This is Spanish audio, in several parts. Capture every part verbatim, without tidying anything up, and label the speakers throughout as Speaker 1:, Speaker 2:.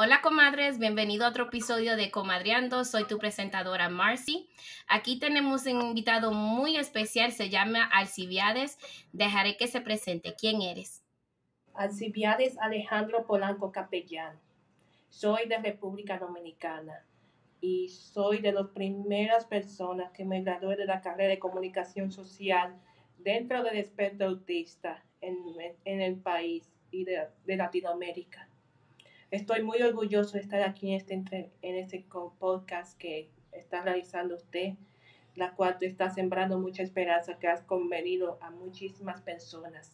Speaker 1: Hola comadres, bienvenido a otro episodio de Comadreando. Soy tu presentadora Marcy. Aquí tenemos un invitado muy especial, se llama Alcibiades. Dejaré que se presente. ¿Quién eres?
Speaker 2: Alcibiades Alejandro Polanco Capellán. Soy de República Dominicana y soy de las primeras personas que me gradué de la carrera de comunicación social dentro del espectro autista en, en el país y de, de Latinoamérica. Estoy muy orgulloso de estar aquí en este, en este podcast que está realizando usted, la cual te está sembrando mucha esperanza, que has convenido a muchísimas personas,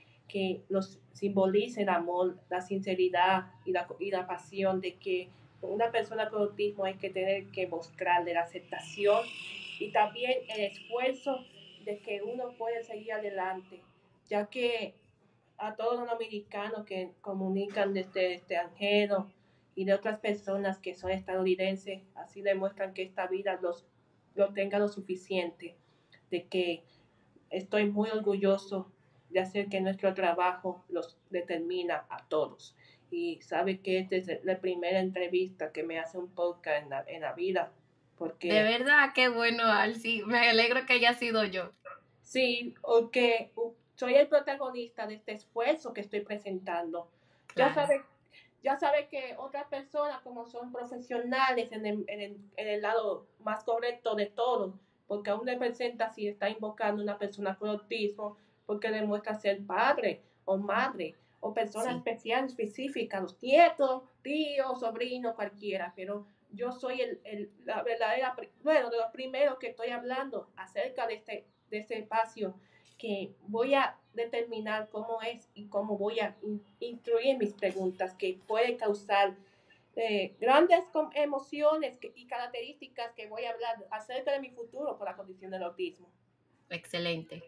Speaker 2: que nos simbolice el amor, la sinceridad y la, y la pasión de que una persona con autismo hay que tener que mostrarle la aceptación y también el esfuerzo de que uno puede seguir adelante, ya que a todos los dominicanos que comunican desde el extranjero y de otras personas que son estadounidenses, así demuestran que esta vida los, lo tenga lo suficiente, de que estoy muy orgulloso de hacer que nuestro trabajo los determina a todos. Y sabe que esta es la primera entrevista que me hace un podcast en la, en la vida. Porque,
Speaker 1: de verdad, qué bueno, Alci. Me alegro que haya sido yo.
Speaker 2: Sí, porque soy el protagonista de este esfuerzo que estoy presentando.
Speaker 1: Claro.
Speaker 2: Ya sabe, ya sabe que otras personas, como son profesionales en el, en el, en el lado más correcto de todo, porque aún representa si está invocando una persona con autismo, porque demuestra ser padre o madre o persona
Speaker 1: Sí.
Speaker 2: especial, específica, los nietos, tíos, sobrinos, cualquiera, pero yo soy el, el, la verdadera, bueno, de los primeros que estoy hablando acerca de este, de este espacio, que voy a determinar cómo es y cómo voy a in, instruir mis preguntas, que puede causar eh, grandes emociones que, y características que voy a hablar acerca de mi futuro por la condición del autismo.
Speaker 1: Excelente.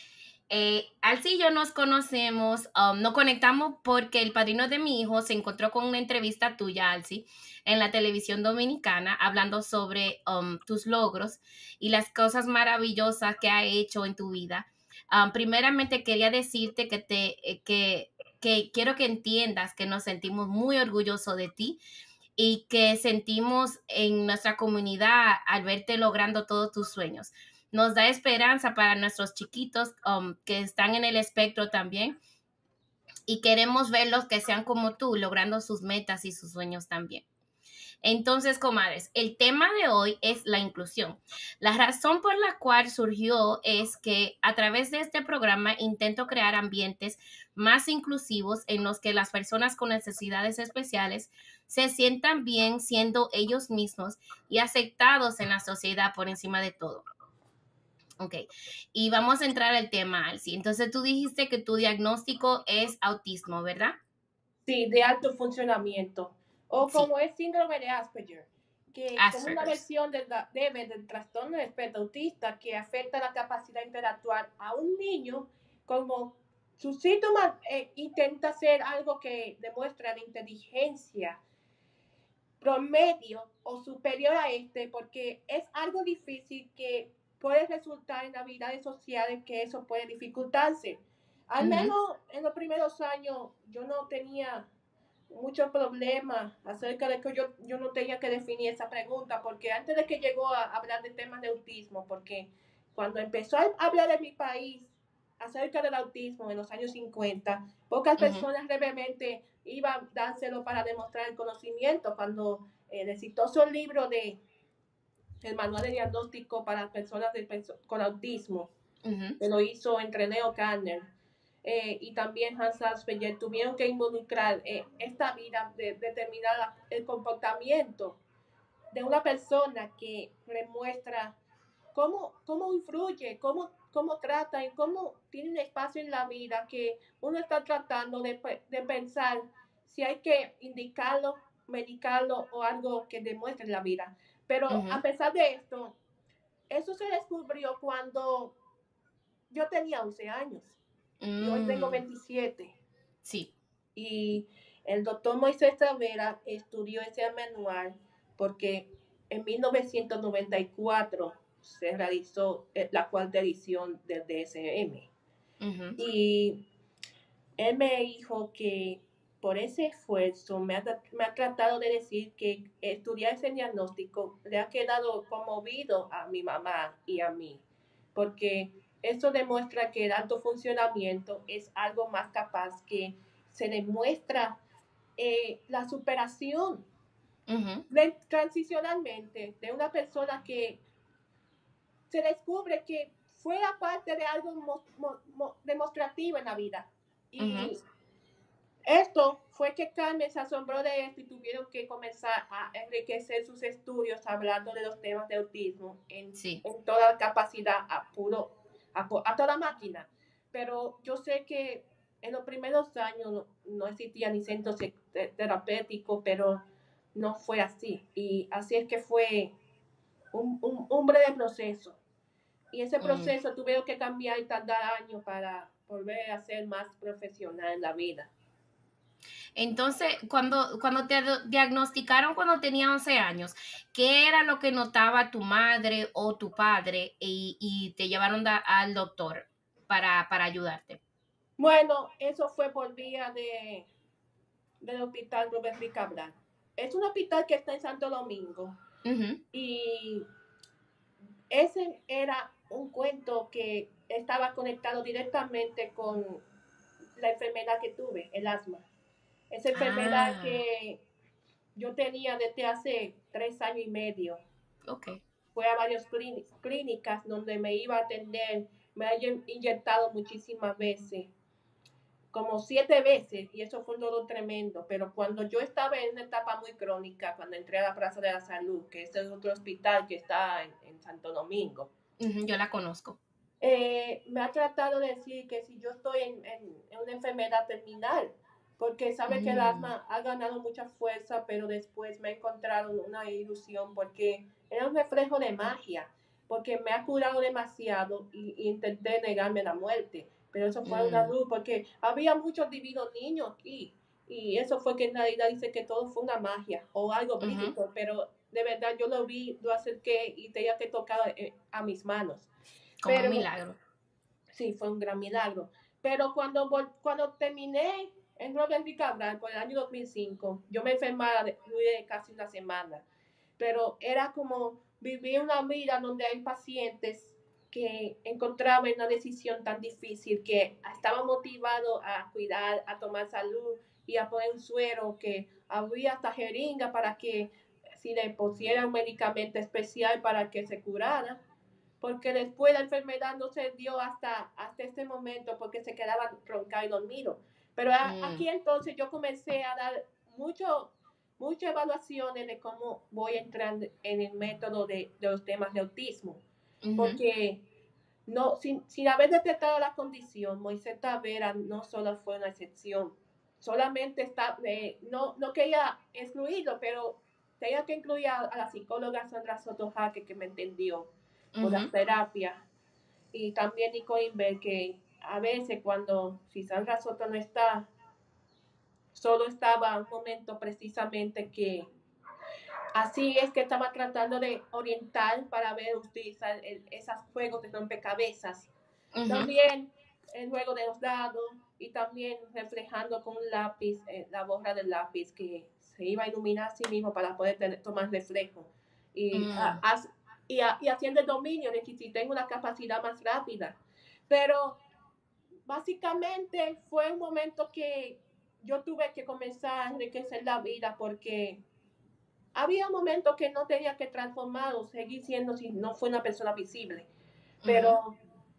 Speaker 1: Eh, Alci y yo nos conocemos, um, nos conectamos porque el padrino de mi hijo se encontró con una entrevista tuya, Alci, en la televisión dominicana, hablando sobre um, tus logros y las cosas maravillosas que ha hecho en tu vida. Um, primeramente quería decirte que, te, eh, que, que quiero que entiendas que nos sentimos muy orgullosos de ti y que sentimos en nuestra comunidad al verte logrando todos tus sueños. Nos da esperanza para nuestros chiquitos um, que están en el espectro también y queremos verlos que sean como tú, logrando sus metas y sus sueños también. Entonces, comadres, el tema de hoy es la inclusión. La razón por la cual surgió es que a través de este programa intento crear ambientes más inclusivos en los que las personas con necesidades especiales se sientan bien siendo ellos mismos y aceptados en la sociedad por encima de todo. Ok, y vamos a entrar al tema, Alci. Entonces tú dijiste que tu diagnóstico es autismo, ¿verdad?
Speaker 2: Sí, de alto funcionamiento. O
Speaker 1: Sí.
Speaker 2: como es síndrome de Asperger, que como una
Speaker 1: Asperger's.
Speaker 2: versión del, debe del trastorno del espectro autista que afecta la capacidad de interactuar a un niño, como sus síntomas eh, intenta hacer algo que demuestra la inteligencia promedio o superior a este, porque es algo difícil que puede resultar en habilidades sociales que eso puede dificultarse. Al
Speaker 1: Uh-huh.
Speaker 2: menos en los primeros años yo no tenía muchos problemas acerca de que yo, yo no tenía que definir esa pregunta, porque antes de que llegó a hablar de temas de autismo, porque cuando empezó a hablar de mi país acerca del autismo en los años cincuenta, pocas
Speaker 1: Uh-huh.
Speaker 2: personas brevemente iban a dárselo para demostrar el conocimiento, cuando eh, el exitoso libro de el manual de diagnóstico para personas de, con autismo,
Speaker 1: Uh-huh.
Speaker 2: que lo hizo entre Leo Kanner, eh, y también Hans Asperger, tuvieron que involucrar eh, esta vida de, de determinar la, el comportamiento de una persona que demuestra cómo, cómo influye, cómo, cómo trata y cómo tiene un espacio en la vida que uno está tratando de, de pensar si hay que indicarlo, medicarlo o algo que demuestre la vida. Pero
Speaker 1: Uh-huh.
Speaker 2: a pesar de esto, eso se descubrió cuando yo tenía once años. Y hoy tengo veintisiete.
Speaker 1: Sí.
Speaker 2: Y el doctor Moisés Tavera estudió ese manual porque en mil novecientos noventa y cuatro se realizó la cuarta edición del D S M.
Speaker 1: Uh-huh.
Speaker 2: Y él me dijo que por ese esfuerzo me ha, me ha tratado de decir que estudiar ese diagnóstico le ha quedado conmovido a mi mamá y a mí, porque eso demuestra que el alto funcionamiento es algo más capaz, que se demuestra eh, la superación
Speaker 1: Ujú.
Speaker 2: de, transicionalmente de una persona que se descubre que fue aparte de algo mo, mo, mo, demostrativo en la vida. Y
Speaker 1: Ujú.
Speaker 2: esto fue que Carmen se asombró de esto y tuvieron que comenzar a enriquecer sus estudios hablando de los temas de autismo en,
Speaker 1: Sí.
Speaker 2: en toda capacidad, a, puro, a, a toda máquina. Pero yo sé que en los primeros años no, no existía ni centro terapéutico, pero no fue así. Y así es que fue un, un, un breve proceso. Y ese
Speaker 1: Mm.
Speaker 2: proceso tuvieron que cambiar y tardar años para volver a ser más profesional en la vida.
Speaker 1: Entonces, cuando, cuando te diagnosticaron cuando tenía once años, ¿qué era lo que notaba tu madre o tu padre y, y te llevaron da, al doctor para, para ayudarte?
Speaker 2: Bueno, eso fue por vía de, del hospital Robert Rick Cabral. Es un hospital que está en Santo Domingo.
Speaker 1: Uh-huh.
Speaker 2: Y ese era un cuento que estaba conectado directamente con la enfermedad que tuve, el asma. Esa enfermedad
Speaker 1: Ah,
Speaker 2: que yo tenía desde hace tres años y medio.
Speaker 1: ok.
Speaker 2: Fue a varias clínicas donde me iba a atender, me han inyectado muchísimas veces, como siete veces, y eso fue un dolor tremendo. Pero cuando yo estaba en una etapa muy crónica, cuando entré a la Plaza de la Salud, que este es otro hospital que está en, en Santo Domingo,
Speaker 1: Uh-huh, yo la conozco.
Speaker 2: eh, me ha tratado de decir que si yo estoy en, en, en una enfermedad terminal, porque sabe que el
Speaker 1: Mm.
Speaker 2: asma ha ganado mucha fuerza, pero después me ha encontrado una ilusión, porque era un reflejo de magia, porque me ha curado demasiado y, y intenté negarme la muerte, pero eso fue una
Speaker 1: Mm.
Speaker 2: luz, porque había muchos divinos niños aquí, y eso fue que en realidad dice que todo fue una magia o algo
Speaker 1: Uh-huh.
Speaker 2: bíblico, pero de verdad yo lo vi, lo acerqué y tenía que tocar eh, a mis manos.
Speaker 1: Como un
Speaker 2: Pero
Speaker 1: milagro.
Speaker 2: sí, fue un gran milagro. Pero cuando, cuando terminé en Robert Rick Cabral por el año dos mil cinco, yo me enfermaba de, de casi una semana. Pero era como vivir una vida donde hay pacientes que encontraban una decisión tan difícil, que estaban motivados a cuidar, a tomar salud y a poner un suero, que había hasta jeringa para que si le pusieran un medicamento especial para que se curara, porque después la enfermedad no se dio hasta, hasta este momento, porque se quedaban roncados y dormidos. Pero a,
Speaker 1: Mm.
Speaker 2: aquí entonces yo comencé a dar mucho, muchas evaluaciones de cómo voy a entrar en el método de, de los temas de autismo,
Speaker 1: Uh-huh.
Speaker 2: porque no, sin, sin haber detectado la condición, Moisés Tavera no solo fue una excepción, solamente está, eh, no, no quería excluirlo, pero tenía que incluir a, a la psicóloga Sandra Soto Jaque, que me entendió por
Speaker 1: Uh-huh.
Speaker 2: las terapias, y también Nico Inver, que a veces cuando si Sandra Soto no está, solo estaba un momento precisamente que así es que estaba tratando de orientar para ver utilizar el, esos juegos de rompecabezas.
Speaker 1: Uh-huh.
Speaker 2: También el juego de los dados y también reflejando con un lápiz, eh, la borra del lápiz que se iba a iluminar a sí mismo para poder tener, tomar reflejo. Y, a,
Speaker 1: Mm.
Speaker 2: a, y, a, y haciendo el dominio de que si tengo una capacidad más rápida. Pero básicamente fue un momento que yo tuve que comenzar a enriquecer la vida, porque había momentos que no tenía que transformar o seguir siendo si no fue una persona visible.
Speaker 1: Uh-huh.
Speaker 2: Pero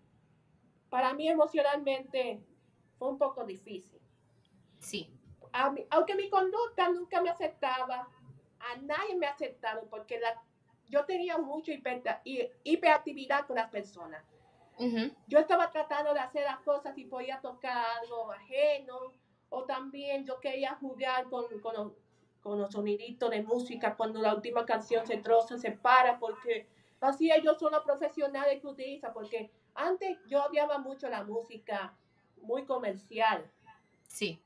Speaker 2: para mí emocionalmente fue un poco difícil.
Speaker 1: Sí.
Speaker 2: A mí, aunque mi conducta nunca me aceptaba, a nadie me aceptaba, porque la, yo tenía mucha hiper, hiperactividad con las personas.
Speaker 1: Uh-huh.
Speaker 2: Yo estaba tratando de hacer las cosas y podía tocar algo ajeno, o también yo quería jugar con, con, los, con los soniditos de música cuando la última canción se troza, se para, porque así ellos son los profesionales que utilizan, porque antes yo odiaba mucho la música muy comercial,
Speaker 1: Sí.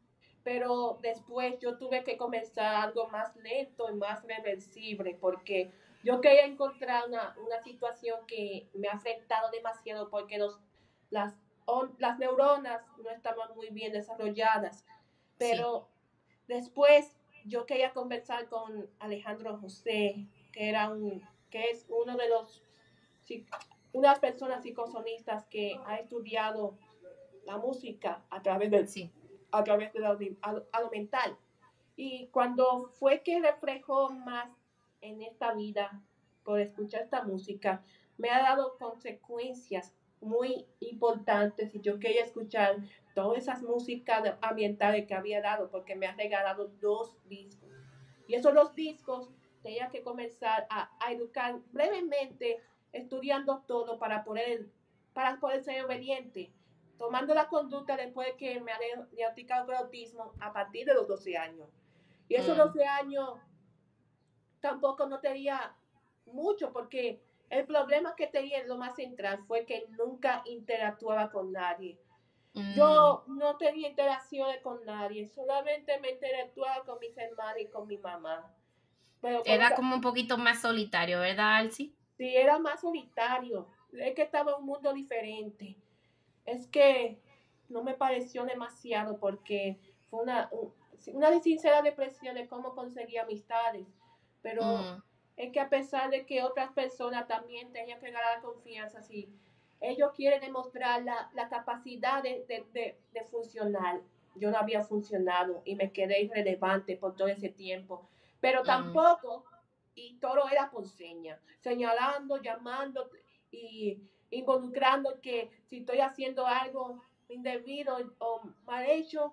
Speaker 2: pero después yo tuve que comenzar algo más lento y más reversible, porque yo quería encontrar una, una situación que me ha afectado demasiado, porque los, las, on, las neuronas no estaban muy bien desarrolladas.
Speaker 1: sí,
Speaker 2: Pero después yo quería conversar con Alejandro José, que era un, que es uno de los, unas personas psicosonistas que ha estudiado la música a través del,
Speaker 1: sí.
Speaker 2: a través de lo, a, a lo mental. Y cuando fue que reflejó más en esta vida por escuchar esta música, me ha dado consecuencias muy importantes y yo quería escuchar todas esas músicas ambientales que había dado porque me ha regalado dos discos. Y esos dos discos tenía que comenzar a, a educar brevemente, estudiando todo para poder, para poder ser obediente, tomando la conducta después de que me han diagnosticado con autismo a partir de los doce años. Y esos
Speaker 1: Mm,
Speaker 2: doce años tampoco no tenía mucho porque el problema que tenía, lo más central, fue que nunca interactuaba con nadie.
Speaker 1: mm.
Speaker 2: Yo no tenía interacciones con nadie, solamente me interactuaba con mis hermanos y con mi mamá. Pero con
Speaker 1: Era
Speaker 2: otra,
Speaker 1: como un poquito más solitario, ¿verdad, Alci?
Speaker 2: sí, era más solitario, es que estaba en un mundo diferente. Es que no me pareció demasiado porque fue una, una sincera depresión de cómo conseguí amistades, pero
Speaker 1: Mm,
Speaker 2: es que a pesar de que otras personas también tenían que ganar confianza, si ellos quieren demostrar la, la capacidad de, de, de, de funcionar, yo no había funcionado y me quedé irrelevante por todo ese tiempo, pero
Speaker 1: mm.
Speaker 2: tampoco, y todo era por seña, señalando, llamando y involucrando que si estoy haciendo algo indebido o mal hecho,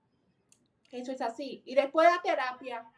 Speaker 2: eso es así. Y después de la terapia,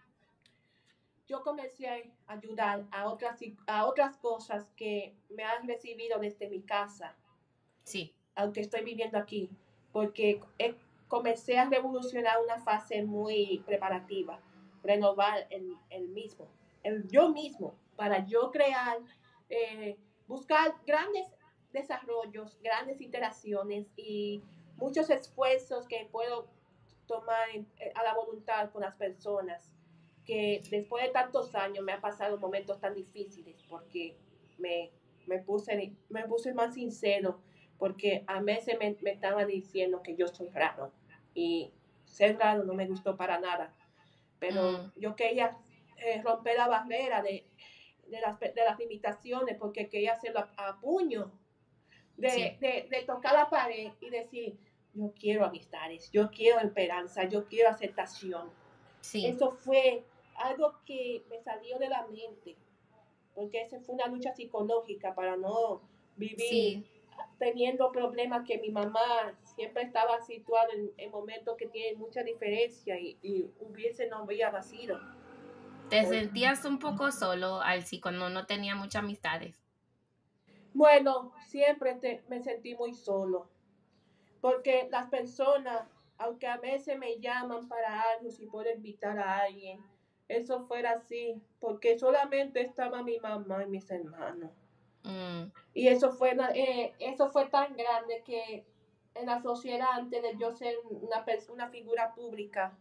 Speaker 2: yo comencé a ayudar a otras, a otras cosas que me han recibido desde mi casa,
Speaker 1: Sí,
Speaker 2: aunque estoy viviendo aquí, porque he, comencé a revolucionar una fase muy preparativa, renovar el, el mismo, el yo mismo, para yo crear, eh, buscar grandes desarrollos, grandes interacciones y muchos esfuerzos que puedo tomar en, eh, a la voluntad con las personas que después de tantos años me han pasado momentos tan difíciles porque me, me, puse, me puse más sincero porque a veces me, me estaban diciendo que yo soy raro y ser raro no me gustó para nada, pero
Speaker 1: mm,
Speaker 2: yo quería eh, romper la barrera de, de, las, de las limitaciones porque quería hacerlo a, a puño, de,
Speaker 1: sí,
Speaker 2: de, de tocar la pared y decir, yo quiero amistades, yo quiero esperanza, yo quiero aceptación.
Speaker 1: sí,
Speaker 2: Eso fue algo que me salió de la mente, porque esa fue una lucha psicológica para no vivir
Speaker 1: sí.
Speaker 2: teniendo problemas que mi mamá siempre estaba situada en, en momentos que tienen mucha diferencia y, y hubiese no había nacido.
Speaker 1: ¿Te sentías un poco solo, Alci, cuando no tenía muchas amistades?
Speaker 2: Bueno, siempre te, me sentí muy solo, porque las personas, aunque a veces me llaman para algo, si puedo invitar a alguien, eso fuera así, porque solamente estaba mi mamá y mis hermanos.
Speaker 1: Mm,
Speaker 2: Y eso fue, eh, eso fue tan grande que en la sociedad, antes de yo ser una, una figura pública,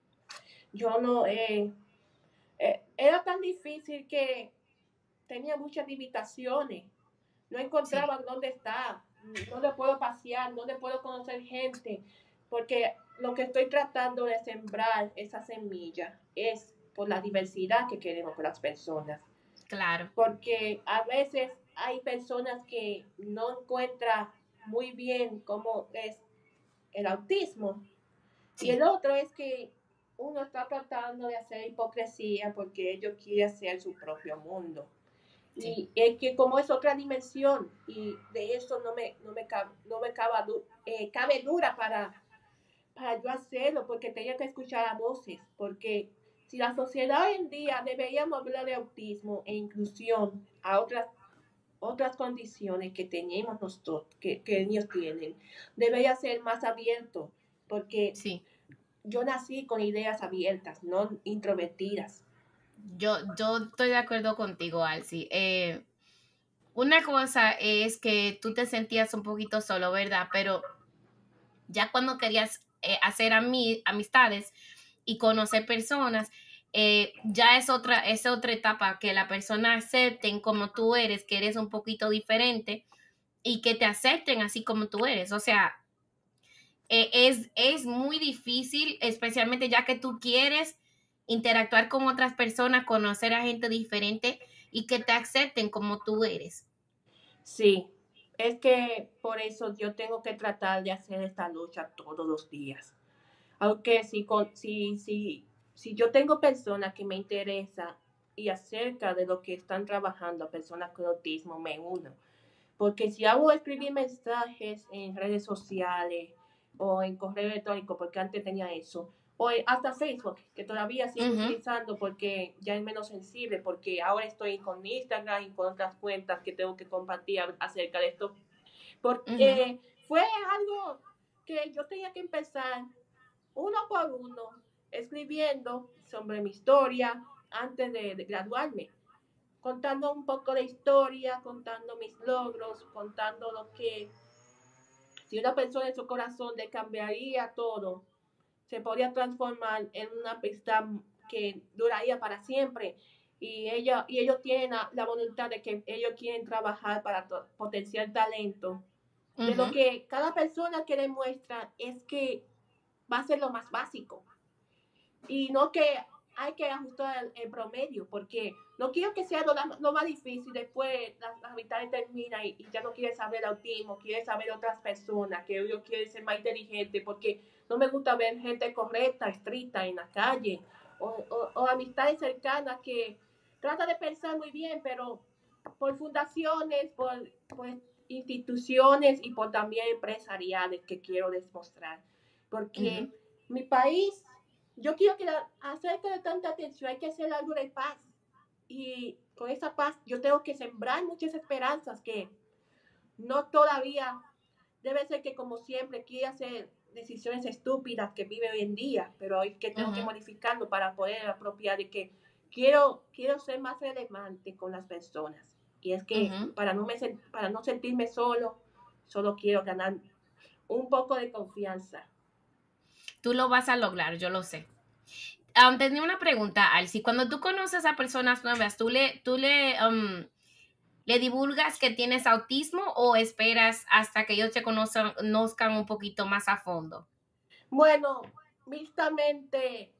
Speaker 2: yo no, eh, eh, era tan difícil que tenía muchas limitaciones. No
Speaker 1: sí,
Speaker 2: encontraba dónde está, dónde puedo pasear, dónde puedo conocer gente, porque lo que estoy tratando de sembrar esa semilla es por la diversidad que queremos con las personas.
Speaker 1: claro,
Speaker 2: Porque a veces hay personas que no encuentran muy bien cómo es el autismo y el
Speaker 1: sí,
Speaker 2: otro es que uno está tratando de hacer hipocresía porque ellos quieren hacer su propio mundo.
Speaker 1: sí,
Speaker 2: Y es que como es otra dimensión y de eso no me, no me, cabe, no me cabe, eh, cabe dura para, para yo hacerlo porque tenía que escuchar a voces, porque si la sociedad hoy en día deberíamos hablar de autismo e inclusión a otras otras condiciones que tenemos nosotros, que, que ellos tienen, debería ser más abierto, porque
Speaker 1: sí.
Speaker 2: yo nací con ideas abiertas, no introvertidas.
Speaker 1: Yo, yo estoy de acuerdo contigo, Alci. Eh, una cosa es que tú te sentías un poquito solo, ¿verdad? Pero ya cuando querías eh, hacer ami- amistades y conocer personas, eh, ya es otra, es otra etapa que la persona acepten como tú eres, que eres un poquito diferente y que te acepten así como tú eres. O sea, eh, es, es muy difícil, especialmente ya que tú quieres interactuar con otras personas, conocer a gente diferente y que te acepten como tú eres.
Speaker 2: Sí, es que por eso yo tengo que tratar de hacer esta lucha todos los días. Aunque si, con, si, si, si yo tengo personas que me interesan y acerca de lo que están trabajando, personas con autismo, me uno. Porque si hago escribir mensajes en redes sociales o en correo electrónico, porque antes tenía eso, o hasta Facebook, que todavía sigo
Speaker 1: Ujú,
Speaker 2: utilizando porque ya es menos sensible, porque ahora estoy con Instagram y con otras cuentas que tengo que compartir acerca de esto. Porque
Speaker 1: ujú,
Speaker 2: eh, fue algo que yo tenía que empezar uno por uno, escribiendo sobre mi historia antes de, de graduarme, contando un poco de historia, contando mis logros, contando lo que, si una persona en su corazón le cambiaría todo, se podría transformar en una amistad que duraría para siempre. Y, ella, y ellos tienen la, la voluntad de que ellos quieren trabajar para potenciar talento. De lo
Speaker 1: ujú,
Speaker 2: que cada persona que demuestra es que va a ser lo más básico y no que hay que ajustar el, el promedio, porque no quiero que sea lo, lo más difícil, después las la mitad termina y, y, ya no quiere saber autismo, quiere saber otras personas, que ellos quieren ser más inteligentes, porque no me gusta ver gente correcta, estricta en la calle, o, o, o amistades cercanas que trata de pensar muy bien, pero por fundaciones, por, por instituciones y por también empresariales que quiero demostrar, porque
Speaker 1: ujú,
Speaker 2: mi país, yo quiero que la, acerca de tanta atención hay que hacer algo de paz. Y con esa paz yo tengo que sembrar muchas esperanzas que no todavía, debe ser que como siempre quiere hacer decisiones estúpidas que vive hoy en día, pero hoy que tengo que
Speaker 1: ujú,
Speaker 2: modificarlo para poder apropiar de que quiero, quiero ser más relevante con las personas. Y es que
Speaker 1: ujú.
Speaker 2: para no, me, para no sentirme solo, solo quiero ganar un poco de confianza.
Speaker 1: Tú lo vas a lograr, yo lo sé. Um, tenía una pregunta, Alci. Cuando tú conoces a personas nuevas, ¿tú le, tú le, um, le divulgas que tienes autismo o esperas hasta que ellos te conozcan, conozcan un poquito más a fondo?
Speaker 2: Bueno, mixtamente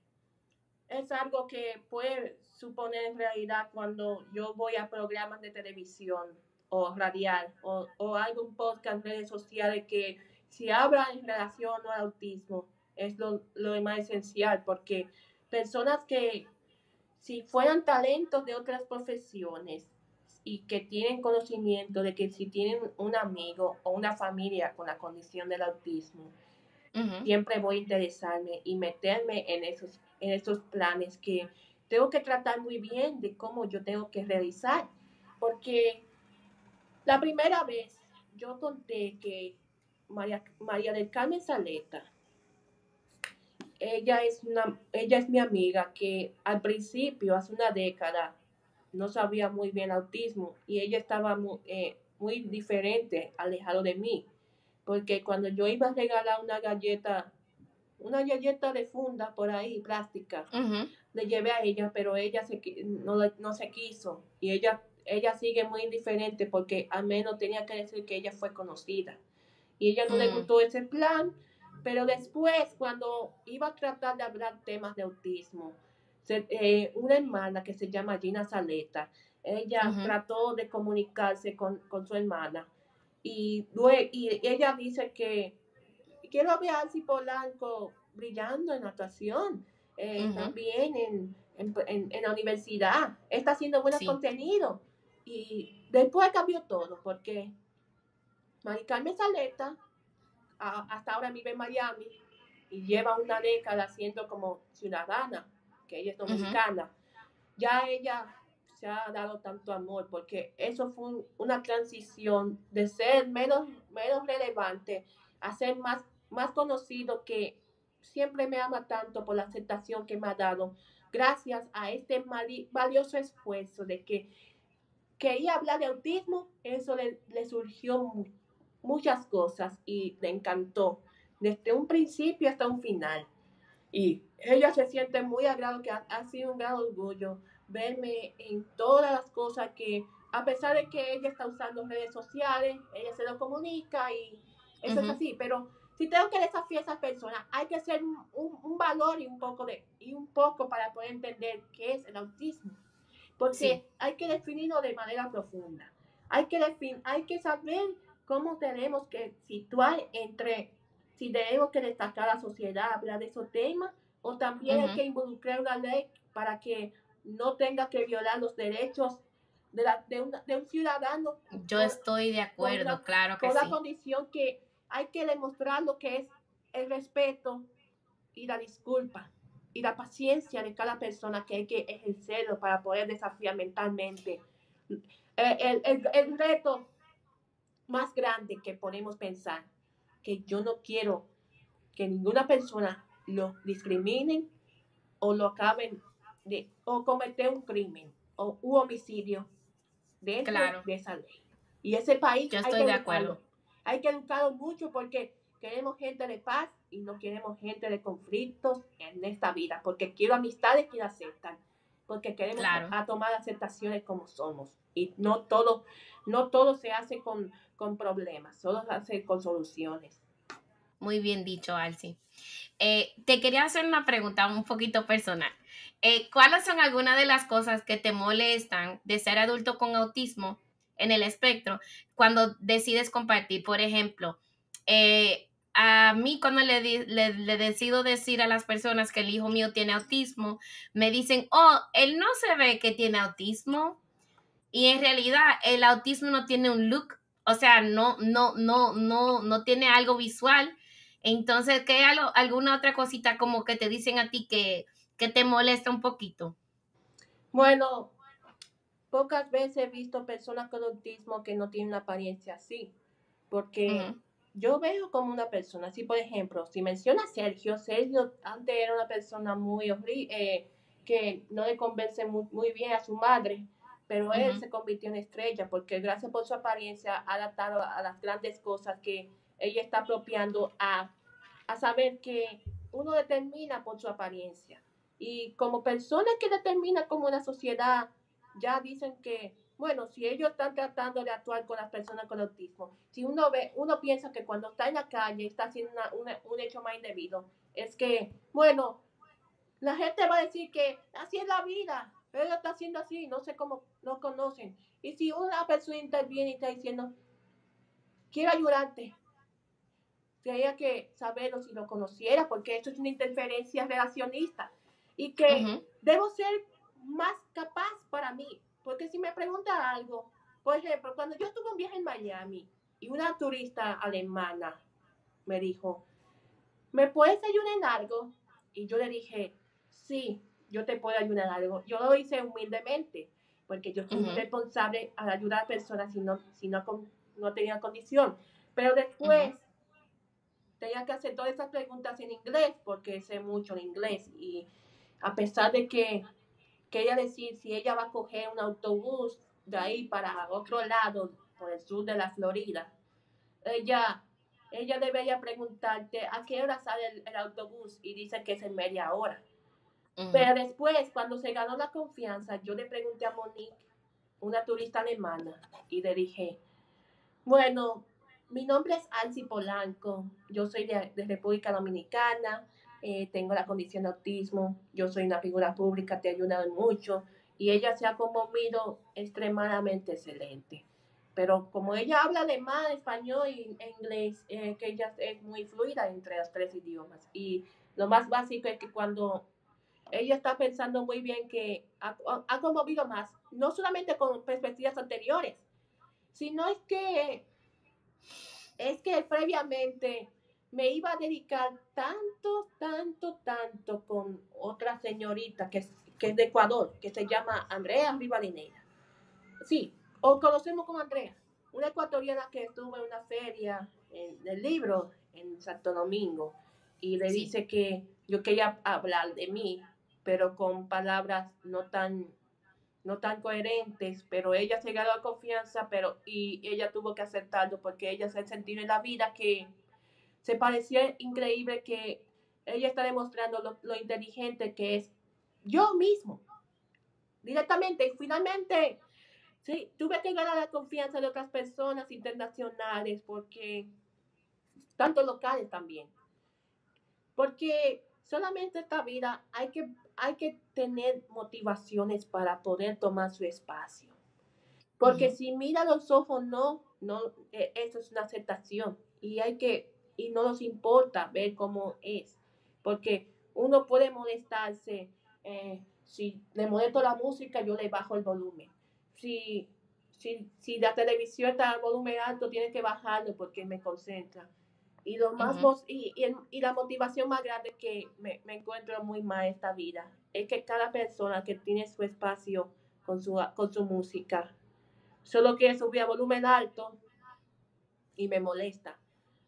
Speaker 2: es algo que puede suponer en realidad cuando yo voy a programas de televisión o radial o, o algún podcast en redes sociales que si hablan en relación al autismo es lo, lo más esencial porque personas que si fueran talentos de otras profesiones y que tienen conocimiento de que si tienen un amigo o una familia con la condición del autismo,
Speaker 1: Ujú,
Speaker 2: siempre voy a interesarme y meterme en esos, en esos planes que tengo que tratar muy bien de cómo yo tengo que realizar. Porque la primera vez yo conté que María, María del Carmen Saleta, ella es, una, ella es mi amiga que al principio, hace una década, no sabía muy bien autismo y ella estaba muy, eh, muy diferente, alejado de mí. Porque cuando yo iba a regalar una galleta una galleta de funda por ahí, plástica.
Speaker 1: ujú,
Speaker 2: Le llevé a ella, pero ella se, no, no se quiso. Y ella, ella sigue muy indiferente porque al menos tenía que decir que ella fue conocida. Y ella no le
Speaker 1: mm,
Speaker 2: gustó ese plan, pero después, cuando iba a tratar de hablar temas de autismo, se, eh, una hermana que se llama Gina Saleta, ella
Speaker 1: ujú,
Speaker 2: trató de comunicarse con, con su hermana. Y, y ella dice que quiero ver a Alci Polanco brillando en actuación, eh,
Speaker 1: ujú.
Speaker 2: también en, en, en, en, la universidad, está haciendo buenos
Speaker 1: Sí.
Speaker 2: contenidos. Y después cambió todo, porque Mari Carmen Saleta a, hasta ahora vive en Miami y lleva una década siendo como ciudadana, que ella es
Speaker 1: Ujú,
Speaker 2: dominicana. Ya ella se ha dado tanto amor, porque eso fue un, una transición de ser menos, menos relevante a ser más, más conocido, que siempre me ama tanto por la aceptación que me ha dado, gracias a este valioso esfuerzo de que quería hablar de autismo, eso le, le surgió mu muchas cosas y le encantó, desde un principio hasta un final. Y ella se siente muy agrado, que ha, ha sido un gran orgullo verme en todas las cosas que, a pesar de que ella está usando redes sociales, ella se lo comunica y eso es
Speaker 1: ujú,
Speaker 2: así, pero si tengo que desafiar a esas personas, hay que hacer un, un, un valor y un poco de y un poco para poder entender qué es el autismo, porque
Speaker 1: Sí.
Speaker 2: hay que definirlo de manera profunda. Hay que defin hay que saber cómo tenemos que situar entre si tenemos que destacar a la sociedad, hablar de esos temas, o también hay
Speaker 1: Ujú.
Speaker 2: que involucrar una ley para que no tenga que violar los derechos de, la, de, una, de un ciudadano
Speaker 1: Yo
Speaker 2: por,
Speaker 1: estoy de
Speaker 2: por,
Speaker 1: acuerdo,
Speaker 2: una,
Speaker 1: claro que
Speaker 2: por la
Speaker 1: sí.
Speaker 2: condición que hay que demostrar lo que es el respeto y la disculpa y la paciencia de cada persona que hay que ejercerlo para poder desafiar mentalmente. El, el, el reto más grande que podemos pensar, que yo no quiero que ninguna persona lo discriminen o lo acaben de, o cometer un crimen o un homicidio dentro
Speaker 1: Claro,
Speaker 2: de esa ley. Y ese país
Speaker 1: yo
Speaker 2: hay que
Speaker 1: estoy de
Speaker 2: educarlo.
Speaker 1: acuerdo.
Speaker 2: Hay que educarlo mucho porque queremos gente de paz y no queremos gente de conflictos en esta vida. Porque quiero amistades que la aceptan. Porque queremos a,
Speaker 1: Claro.
Speaker 2: a tomar aceptaciones como somos. Y no todo, no todo se hace con, con problemas, solo se hace con soluciones.
Speaker 1: Muy bien dicho, Alci. Eh, te quería hacer una pregunta un poquito personal. Eh, ¿Cuáles son algunas de las cosas que te molestan de ser adulto con autismo en el espectro cuando decides compartir? Por ejemplo, eh, a mí cuando le, di- le, le decido decir a las personas que el hijo mío tiene autismo, me dicen, oh, él no se ve que tiene autismo. Y en realidad el autismo no tiene un look, o sea, no, no, no, no, no tiene algo visual. Entonces, ¿qué hay algo- alguna otra cosita como que te dicen a ti que, que te molesta un poquito?
Speaker 2: Bueno, pocas veces he visto personas con autismo que no tienen una apariencia así, porque
Speaker 1: Ujú,
Speaker 2: yo veo como una persona, así por ejemplo, si menciona a Sergio, Sergio antes era una persona muy horrible, eh, que no le convence muy, muy bien a su madre, pero él
Speaker 1: ujú,
Speaker 2: se convirtió en estrella porque gracias por su apariencia ha adaptado a las grandes cosas que ella está apropiando a, a saber que uno determina por su apariencia. Y como persona que determina como una sociedad, ya dicen que, bueno, si ellos están tratando de actuar con las personas con autismo, si uno ve, uno piensa que cuando está en la calle está haciendo una, una, un hecho más indebido, es que, bueno, la gente va a decir que así es la vida, él lo está haciendo así, no sé cómo lo conocen. Y si una persona interviene y está diciendo, quiero ayudarte, tenía que saberlo si lo conociera, porque esto es una interferencia relacionista y que
Speaker 1: ujú,
Speaker 2: debo ser más capaz para mí, porque si me pregunta algo, por ejemplo, cuando yo estuve en viaje en Miami y una turista alemana me dijo, ¿me puedes ayudar en algo? Y yo le dije, sí, yo te puedo ayudar en algo. Yo lo hice humildemente, porque yo soy muy
Speaker 1: ujú,
Speaker 2: responsable al ayudar a personas si no, si no, no tenía condición. Pero
Speaker 1: ujú,
Speaker 2: después tenía que hacer todas esas preguntas en inglés porque sé mucho en inglés y a pesar de que quería decir si ella va a coger un autobús de ahí para otro lado, por el sur de la Florida, ella, ella debería preguntarte a qué hora sale el, el autobús y dice que es en media hora.
Speaker 1: ujú.
Speaker 2: Pero después, cuando se ganó la confianza, yo le pregunté a Monique, una turista alemana, y le dije, bueno, mi nombre es Alci Polanco, yo soy de, de República Dominicana, eh, tengo la condición de autismo, yo soy una figura pública, te he ayudado mucho y ella se ha conmovido extremadamente excelente. Pero como ella habla alemán, español y inglés, eh, que ella es muy fluida entre los tres idiomas. Y lo más básico es que cuando ella está pensando muy bien que ha, ha conmovido más, no solamente con perspectivas anteriores, sino es que es que previamente me iba a dedicar tanto, tanto, tanto con otra señorita que es, que es de Ecuador, que se llama Andrea Rivadeneira. Sí, o conocemos como Andrea, una ecuatoriana que estuvo en una feria en, del libro en Santo Domingo y le
Speaker 1: Sí.
Speaker 2: dice que yo quería hablar de mí, pero con palabras no tan no tan coherentes, pero ella se ganó la confianza, pero y ella tuvo que aceptarlo porque ella se ha sentido en la vida que se parecía increíble que ella está demostrando lo, lo inteligente que es yo mismo, directamente, y finalmente, sí, tuve que ganar la confianza de otras personas internacionales porque tanto locales también. Porque solamente esta vida hay que, hay que tener motivaciones para poder tomar su espacio. Porque
Speaker 1: Ujú.
Speaker 2: si mira los ojos, no, no, eh, eso es una aceptación. Y hay que, y no nos importa ver cómo es. Porque uno puede molestarse. eh, si le molesto la música, yo le bajo el volumen. Si, si, si la televisión está al volumen alto, tiene que bajarlo porque me concentra. Y, lo más,
Speaker 1: Ujú.
Speaker 2: y, y, y la motivación más grande que me, me encuentro muy mal esta vida es que cada persona que tiene su espacio con su, con su música solo quiere subir a volumen alto y me molesta.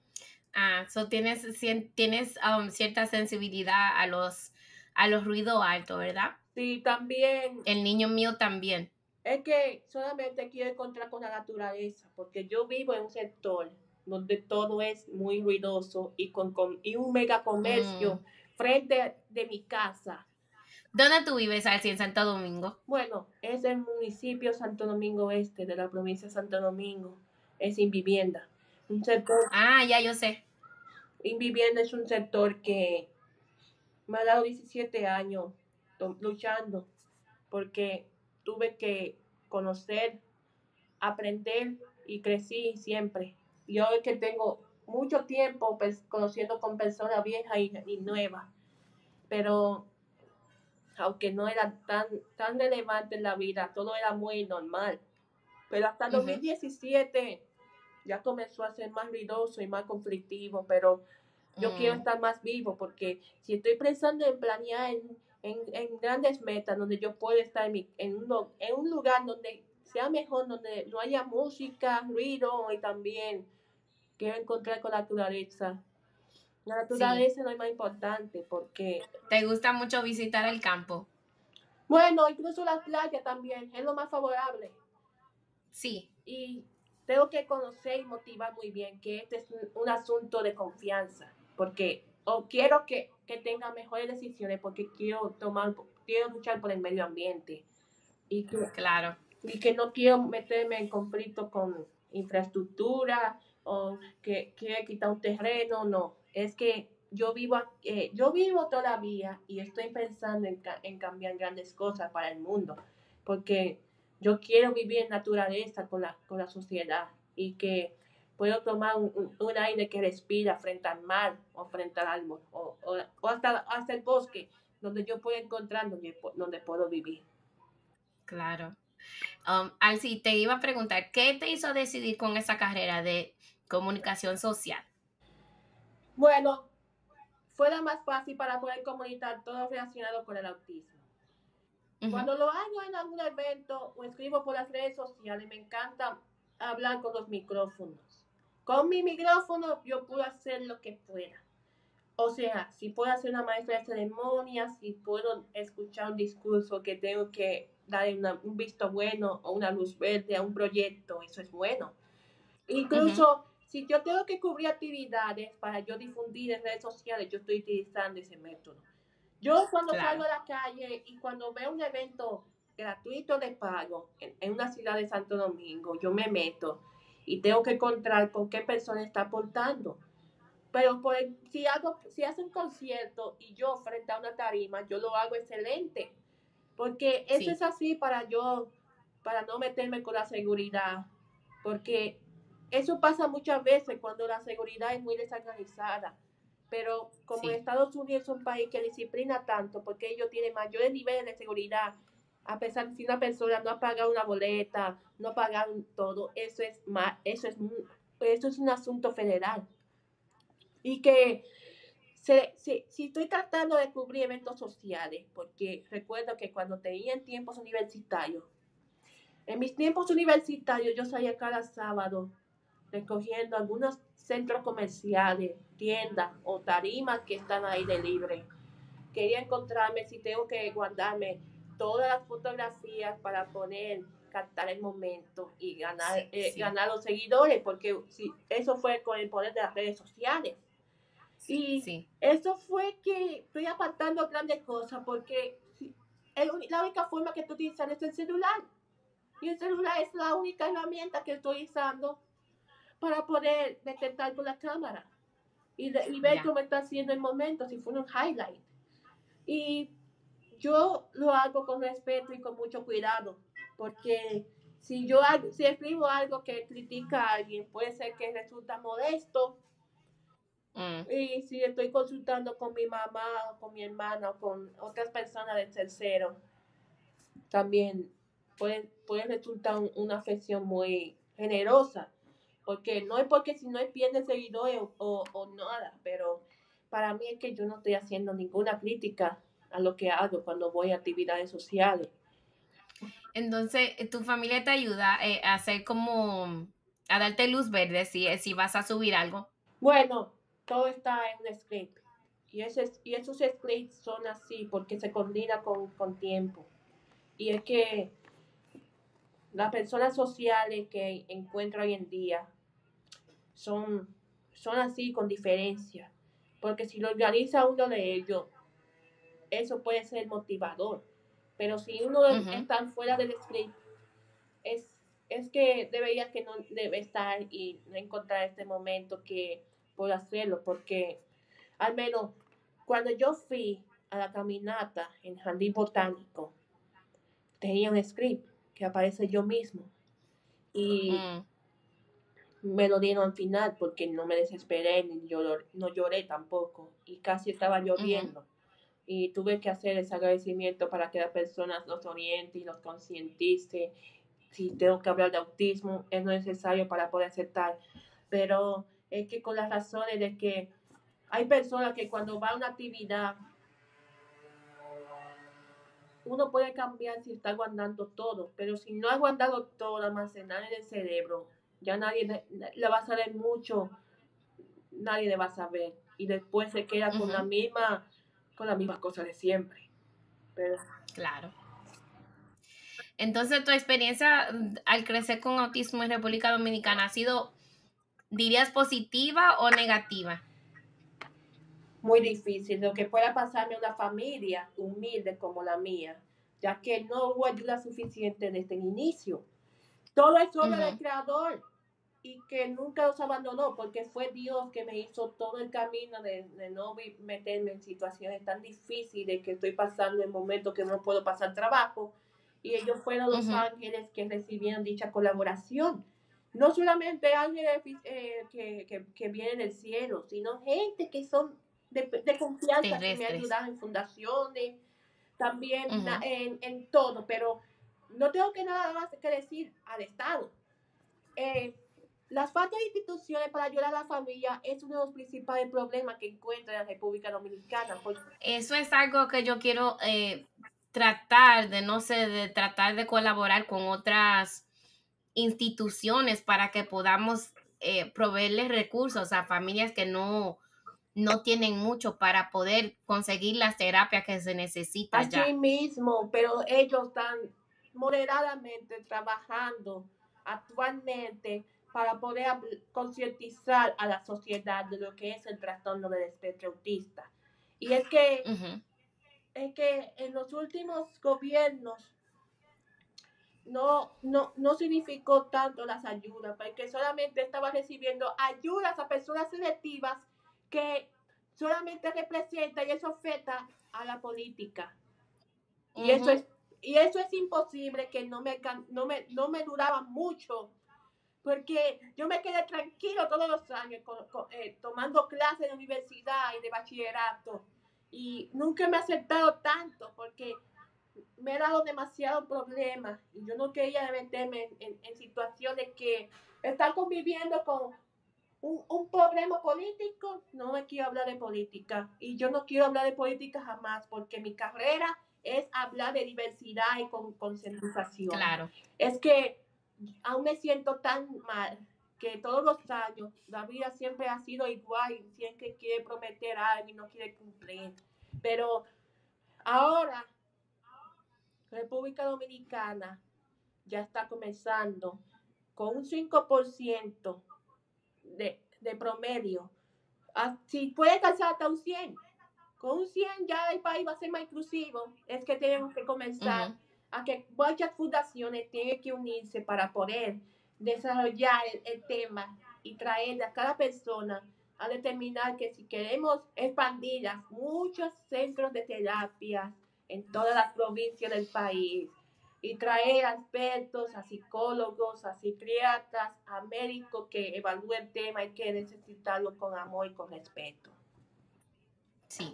Speaker 1: Ah, so tienes, cien- tienes um, cierta sensibilidad a los, a los ruidos altos, ¿verdad?
Speaker 2: Sí, también
Speaker 1: El niño mío también.
Speaker 2: es que solamente quiero encontrar con la naturaleza, porque yo vivo en un sector donde todo es muy ruidoso y con, con y un mega
Speaker 1: Mm.
Speaker 2: comercio frente de mi casa.
Speaker 1: ¿Dónde tú vives, Alci? En Santo Domingo.
Speaker 2: Bueno, es el municipio Santo Domingo Este de la provincia de Santo Domingo. Es sin vivienda. Un sector,
Speaker 1: Ah, ya yo sé.
Speaker 2: Invivienda es un sector que me ha dado diecisiete años luchando porque tuve que conocer, aprender y crecí siempre. Yo es que tengo mucho tiempo pues, conociendo con personas viejas y, y nuevas, pero aunque no era tan, tan relevante en la vida, todo era muy normal. Pero hasta
Speaker 1: Ujú.
Speaker 2: dos mil diecisiete ya comenzó a ser más ruidoso y más conflictivo, pero yo quiero
Speaker 1: Mm.
Speaker 2: estar más vivo porque si estoy pensando en planear en, en, en grandes metas donde yo pueda estar en, mi, en, un, en un lugar donde sea mejor, donde no haya música, ruido y también quiero encontrar con la naturaleza. La
Speaker 1: Sí.
Speaker 2: naturaleza no es más importante porque,
Speaker 1: ¿Te gusta mucho visitar el campo?
Speaker 2: bueno, incluso las playas también es lo más favorable.
Speaker 1: Sí,
Speaker 2: Y tengo que conocer y motivar muy bien que este es un, un asunto de confianza, porque o quiero que, que tenga mejores decisiones porque quiero tomar, quiero luchar por el medio ambiente y que,
Speaker 1: claro.
Speaker 2: y que no quiero meterme en conflicto con infraestructura o que quiero quitar un terreno, no, es que yo vivo, eh, yo vivo todavía y estoy pensando en, en cambiar grandes cosas para el mundo, porque yo quiero vivir en naturaleza con la, con la sociedad y que puedo tomar un, un, un aire que respira frente al mar o frente al árbol o, o, o hasta, hasta el bosque donde yo puedo encontrar donde, donde puedo vivir.
Speaker 1: Claro. Um, Alci, te iba a preguntar, ¿qué te hizo decidir con esa carrera de comunicación social?
Speaker 2: Bueno, fue la más fácil para poder comunicar todo relacionado con el autismo.
Speaker 1: Ujú.
Speaker 2: Cuando lo hago en algún evento o escribo por las redes sociales, me encanta hablar con los micrófonos. Con mi micrófono yo puedo hacer lo que pueda. O sea, si puedo hacer una maestra de ceremonias, si puedo escuchar un discurso que tengo que dar una, un visto bueno o una luz verde a un proyecto, eso es bueno.
Speaker 1: Ujú.
Speaker 2: Incluso si yo tengo que cubrir actividades para yo difundir en redes sociales, yo estoy utilizando ese método. Yo cuando salgo
Speaker 1: Claro.
Speaker 2: a la calle y cuando veo un evento gratuito de pago en, en una ciudad de Santo Domingo, yo me meto y tengo que encontrar con qué persona está aportando. Pero por, si, hago, si hace un concierto y yo frente a una tarima, yo lo hago excelente. Porque eso es
Speaker 1: Sí,
Speaker 2: así para yo, para no meterme con la seguridad. Porque eso pasa muchas veces cuando la seguridad es muy desorganizada. Pero como
Speaker 1: sí.
Speaker 2: Estados Unidos es un país que disciplina tanto, porque ellos tienen mayores niveles de seguridad, a pesar de si una persona no ha pagado una boleta, no ha pagado todo, eso es, más, eso es, eso es un asunto federal. Y que se, se, si estoy tratando de cubrir eventos sociales, porque recuerdo que cuando tenía en tiempos universitarios, en mis tiempos universitarios yo salía cada sábado recogiendo algunos centros comerciales, tiendas o tarimas que están ahí de libre. Quería encontrarme si tengo que guardarme todas las fotografías para poner, captar el momento y ganar, eh,
Speaker 1: Sí,
Speaker 2: ganar los seguidores, porque si, eso fue con el poder de las redes sociales. Y
Speaker 1: sí,
Speaker 2: eso fue que estoy apartando grandes cosas porque el, la única forma que estoy utilizando es el celular. Y el celular es la única herramienta que estoy usando para poder detectar con la cámara. y, de, y ver
Speaker 1: Ya.
Speaker 2: cómo está haciendo el momento, si fue un highlight. Y yo lo hago con respeto y con mucho cuidado, porque si yo hago, si escribo algo que critica a alguien, puede ser que resulta molesto.
Speaker 1: Mm.
Speaker 2: Y si estoy consultando con mi mamá o con mi hermana o con otras personas del tercero, también puede, puede resultar un, una afección muy generosa. Porque no es porque si no es pierde seguidores o, o, o nada, pero para mí es que yo no estoy haciendo ninguna crítica a lo que hago cuando voy a actividades sociales.
Speaker 1: Entonces, tu familia te ayuda eh, a hacer como, a darte luz verde si, si vas a subir algo.
Speaker 2: Bueno, todo está en un script. Y, ese, y esos scripts son así porque se coordina con, con tiempo. Y es que las personas sociales que encuentro hoy en día son, son así con diferencia. Porque si lo organiza uno de ellos, eso puede ser motivador. Pero si uno
Speaker 1: Ujú.
Speaker 2: está fuera del script, es, es que debería que no debe estar y no encontrar este momento que puedo hacerlo. Porque al menos cuando yo fui a la caminata en Jardín Botánico, tenía un script que aparece yo mismo. Y
Speaker 1: Mm.
Speaker 2: me lo dieron al final porque no me desesperé ni lloré, no lloré tampoco y casi estaba
Speaker 1: Ujú.
Speaker 2: lloviendo y tuve que hacer ese agradecimiento para que las personas los oriente y los concientice. Si tengo que hablar de autismo es necesario para poder aceptar, pero es que con las razones de que hay personas que cuando va a una actividad uno puede cambiar si está aguantando todo, pero si no ha aguantado todo, almacenar en el cerebro, ya nadie le, le va a saber mucho, nadie le va a saber y después se queda con la
Speaker 1: Ujú.
Speaker 2: misma con la misma cosa de siempre. Pero
Speaker 1: Claro. Entonces, tu experiencia mm, al crecer con autismo en República Dominicana ha sido, dirías, positiva o negativa.
Speaker 2: muy difícil lo que pueda pasarme a una familia humilde como la mía, ya que no hubo ayuda suficiente desde el inicio. Todo es obra del
Speaker 1: Ujú.
Speaker 2: creador y que nunca los abandonó porque fue Dios que me hizo todo el camino de, de no meterme en situaciones tan difíciles que estoy pasando en momentos que no puedo pasar trabajo y ellos fueron los
Speaker 1: Ujú.
Speaker 2: ángeles que recibieron dicha colaboración. No solamente ángeles eh, que, que, que vienen del cielo, sino gente que son de, de confianza que me
Speaker 1: Terrestres.
Speaker 2: ayudan en fundaciones, también
Speaker 1: Ujú.
Speaker 2: en, en todo, pero no tengo que nada más que decir al Estado. Eh, las faltas de instituciones para ayudar a la familia es uno de los principales problemas que encuentra en la República Dominicana. Porque
Speaker 1: Eso es algo que yo quiero eh, tratar de, no sé, de tratar de colaborar con otras instituciones para que podamos eh, proveerles recursos a familias que no, no tienen mucho para poder conseguir las terapias que se necesita
Speaker 2: así
Speaker 1: ya.
Speaker 2: mismo, pero ellos están moderadamente trabajando actualmente para poder concientizar a la sociedad de lo que es el trastorno del espectro autista. Y es que,
Speaker 1: Ujú.
Speaker 2: es que en los últimos gobiernos no, no, no significó tanto las ayudas, porque solamente estaba recibiendo ayudas a personas selectivas que solamente representa y eso afecta a la política. Y eso
Speaker 1: Ujú.
Speaker 2: es, y eso es imposible que no me, no me, no me duraba mucho, porque yo me quedé tranquilo todos los años con, con, eh, tomando clases de universidad y de bachillerato y nunca me he aceptado tanto porque me he dado demasiados problemas y yo no quería meterme en, en, en situaciones que están conviviendo con un, un, problema político. No me quiero hablar de política y yo no quiero hablar de política jamás porque mi carrera es hablar de diversidad y con concientización.
Speaker 1: Claro.
Speaker 2: Es que aún me siento tan mal que todos los años la vida siempre ha sido igual, siempre quiere prometer algo y no quiere cumplir. Pero ahora República Dominicana ya está comenzando con un cinco por ciento de, de promedio. Si puede alcanzar hasta un cien. Con un cien ya el país va a ser más inclusivo. Es que tenemos que comenzar
Speaker 1: Ujú.
Speaker 2: a que muchas fundaciones tienen que unirse para poder desarrollar el, el tema y traer a cada persona a determinar que si queremos expandir las muchos centros de terapia en todas las provincias del país y traer a expertos, a psicólogos, a psiquiatras, a médicos que evalúen el tema, hay que necesitarlo con amor y con respeto.
Speaker 1: Sí,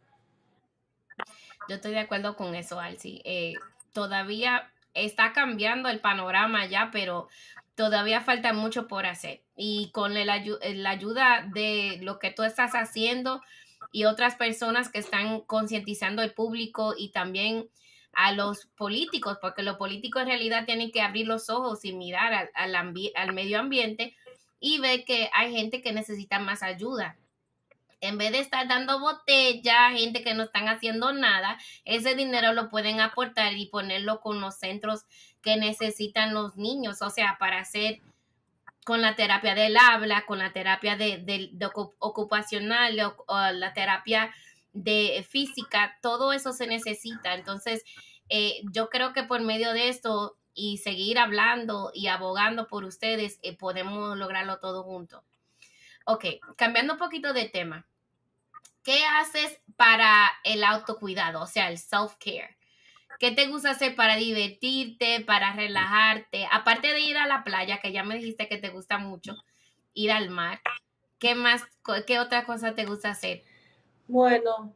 Speaker 1: yo estoy de acuerdo con eso, Alci. Eh, todavía está cambiando el panorama ya, pero todavía falta mucho por hacer. Y con el ayu- la ayuda de lo que tú estás haciendo y otras personas que están concientizando al público y también a los políticos, porque los políticos en realidad tienen que abrir los ojos y mirar al, al, ambi- al medio ambiente y ver que hay gente que necesita más ayuda. En vez de estar dando botella a gente que no están haciendo nada, ese dinero lo pueden aportar y ponerlo con los centros que necesitan los niños, o sea, para hacer con la terapia del habla, con la terapia de, de, de ocupacional o, o, la terapia de física, todo eso se necesita. Entonces, eh, yo creo que por medio de esto y seguir hablando y abogando por ustedes, eh, podemos lograrlo todo juntos. Ok, cambiando un poquito de tema. ¿Qué haces para el autocuidado? O sea, el self-care. ¿Qué te gusta hacer para divertirte, para relajarte? Aparte de ir a la playa, que ya me dijiste que te gusta mucho, ir al mar. ¿Qué más, qué otra cosa te gusta hacer?
Speaker 2: Bueno,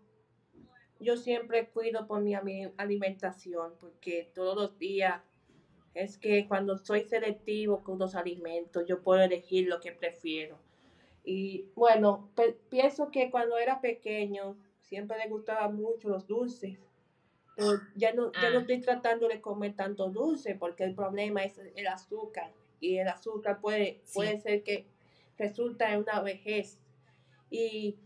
Speaker 2: yo siempre cuido por mi alimentación porque todos los días es que cuando soy selectivo con los alimentos, yo puedo elegir lo que prefiero. Y bueno, pienso que cuando era pequeño siempre le gustaba mucho los dulces. Pero ya no, ya no
Speaker 1: Ah,
Speaker 2: estoy tratando de comer tanto dulce porque el problema es el azúcar. Y el azúcar puede, puede
Speaker 1: sí.
Speaker 2: ser que resulta en una vejez. Y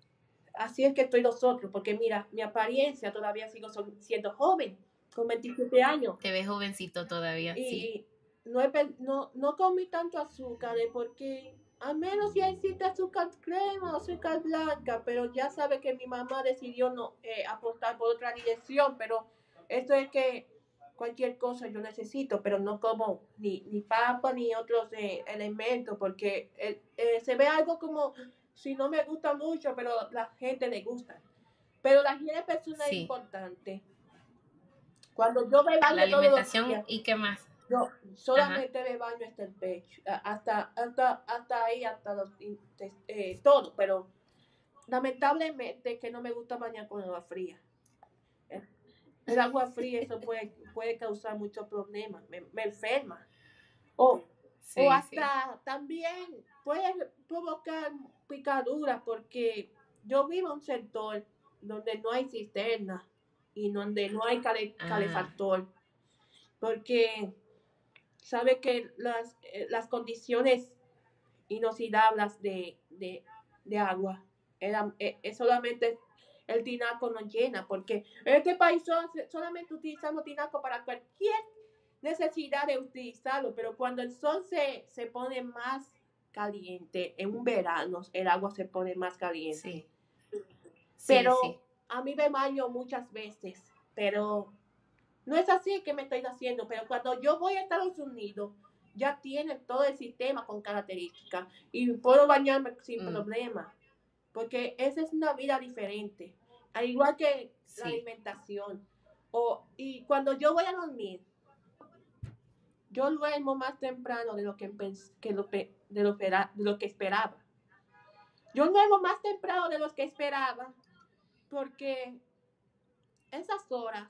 Speaker 2: así es que estoy nosotros, porque mira, mi apariencia todavía sigo siendo joven, con veintisiete años.
Speaker 1: Te ves jovencito todavía, sí.
Speaker 2: Y no, he, no, no comí tanto azúcar porque al menos ya existe azúcar crema, azúcar blanca, pero ya sabe que mi mamá decidió no eh, apostar por otra dirección, pero esto es que cualquier cosa yo necesito, pero no como ni, ni papa ni otros eh, elementos, porque eh, eh, se ve algo como si no me gusta mucho, pero la gente le gusta. Pero la higiene personal es
Speaker 1: Sí.
Speaker 2: importante. Cuando yo me
Speaker 1: La
Speaker 2: baño todos los
Speaker 1: alimentación
Speaker 2: días,
Speaker 1: y qué más.
Speaker 2: yo
Speaker 1: Ajá.
Speaker 2: solamente me baño hasta el pecho, hasta, hasta, hasta ahí, hasta los, eh, todo, pero lamentablemente que no me gusta bañar con agua fría. El agua fría, eso puede, puede causar muchos problemas, me, me enferma. O, o
Speaker 1: Sí, sí.
Speaker 2: hasta también puede provocar picaduras porque yo vivo en un sector donde no hay cisterna y donde no hay cale,
Speaker 1: Ah,
Speaker 2: calefactor, porque sabe que las, eh, las condiciones inoxidables de, de, de agua era, eh, es solamente el tinaco no llena, porque en este país so, solamente utilizamos tinaco para cualquier necesidad de utilizarlo, pero cuando el sol se, se pone más caliente, en un verano el agua se pone más caliente.
Speaker 1: sí. Sí,
Speaker 2: Pero
Speaker 1: sí.
Speaker 2: a mí me baño muchas veces, pero no es así que me estoy haciendo, pero cuando yo voy a Estados Unidos, ya tienen todo el sistema con características y puedo bañarme sin
Speaker 1: Mm,
Speaker 2: problema, porque esa es una vida diferente, al igual que la
Speaker 1: sí.
Speaker 2: alimentación. O, y cuando yo voy a dormir, yo duermo más temprano de lo que, que lo, de lo, de lo que esperaba. Yo duermo más temprano de lo que esperaba, porque esas horas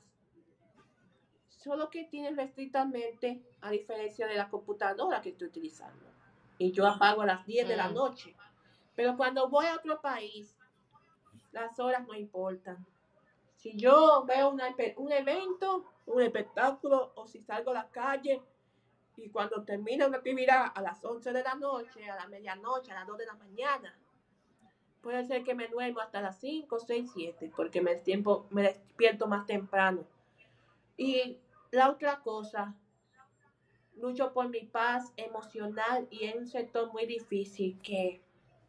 Speaker 2: solo que tiene restrictamente a diferencia de la computadora que estoy utilizando. Y yo apago a las diez de la
Speaker 1: Mm,
Speaker 2: noche. Pero cuando voy a otro país, las horas no importan. Si yo veo una, un evento, un espectáculo, o si salgo a la calle, y cuando termina una actividad a las once de la noche, a la medianoche, a las dos de la mañana, puede ser que me duermo hasta las cinco, seis, siete, porque me, tiempo, me despierto más temprano. Y la otra cosa, lucho por mi paz emocional y en un sector muy difícil que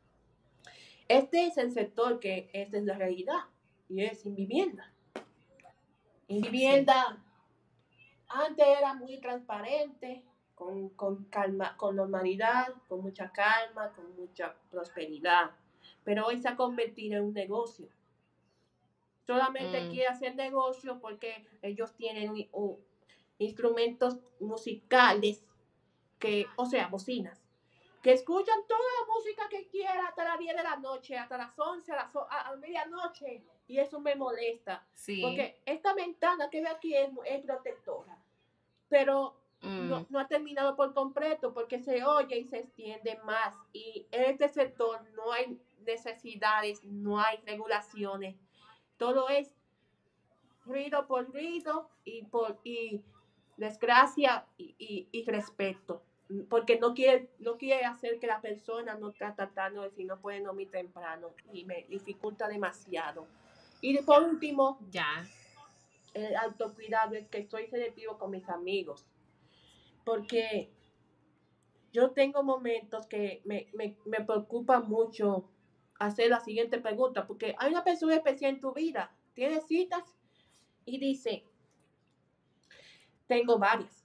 Speaker 2: este es el sector que esta es la realidad y es sin vivienda. En
Speaker 1: sí.
Speaker 2: vivienda antes era muy transparente, con, con calma, con normalidad, con mucha calma, con mucha prosperidad. pero hoy se ha convertido en un negocio. Solamente
Speaker 1: Mm,
Speaker 2: quiere hacer negocio porque ellos tienen uh, instrumentos musicales, que, o sea, bocinas, que escuchan toda la música que quieran hasta las diez de la noche, hasta las once, a las a, a medianoche, y eso me molesta,
Speaker 1: sí.
Speaker 2: porque esta ventana que ve aquí es, es protectora, pero
Speaker 1: Mm,
Speaker 2: no, no ha terminado por completo porque se oye y se extiende más, y en este sector no hay necesidades, no hay regulaciones, todo es ruido por ruido y por y desgracia y, y, y respeto, porque no quiere, no quiere hacer que la persona no está tratando de si no puede dormir temprano y me dificulta demasiado. Y por último,
Speaker 1: ya.
Speaker 2: el autocuidado es que soy selectivo con mis amigos, porque yo tengo momentos que me, me, me preocupa mucho hacer la siguiente pregunta, porque hay una persona especial en tu vida, tienes citas y dice, tengo varias.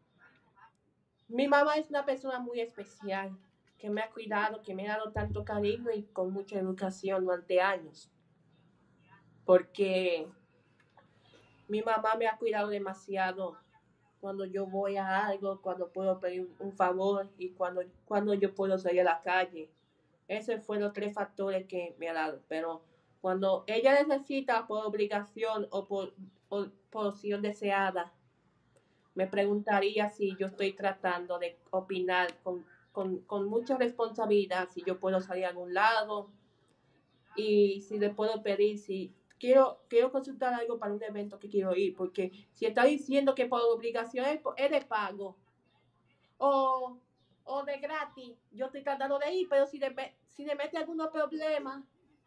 Speaker 2: Mi mamá es una persona muy especial, que me ha cuidado, que me ha dado tanto cariño y con mucha educación durante años, porque mi mamá me ha cuidado demasiado cuando yo voy a algo, cuando puedo pedir un favor y cuando, cuando yo puedo salir a la calle. Esos fueron los tres factores que me ha dado, pero cuando ella necesita por obligación o por, o por opción deseada, me preguntaría si yo estoy tratando de opinar con, con, con mucha responsabilidad, si yo puedo salir a algún lado y si le puedo pedir si quiero, quiero consultar algo para un evento que quiero ir, porque si está diciendo que por obligación es, es de pago o, o de gratis, yo estoy tratando de ir, pero si le, si le mete algunos problemas,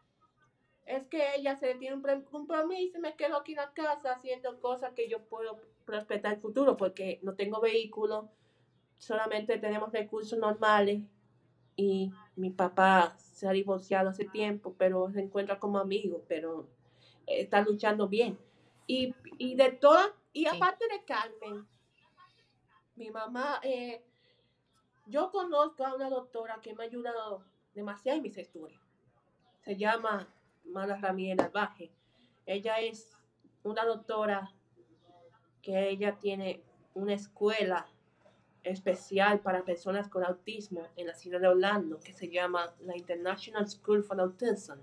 Speaker 2: es que ella se tiene un compromiso y me quedo aquí en la casa haciendo cosas que yo puedo respetar el futuro porque no tengo vehículo, solamente tenemos recursos normales y mi papá se ha divorciado hace tiempo, pero se encuentra como amigo, pero está luchando bien. Y, y de todas, y
Speaker 1: Sí.
Speaker 2: aparte de Carmen, mi mamá, eh, yo conozco a una doctora que me ha ayudado demasiado en mis estudios. Se llama Mala Ramírez Narvaje. Ella es una doctora que ella tiene una escuela especial para personas con autismo en la ciudad de Orlando, que se llama la International School for Autism.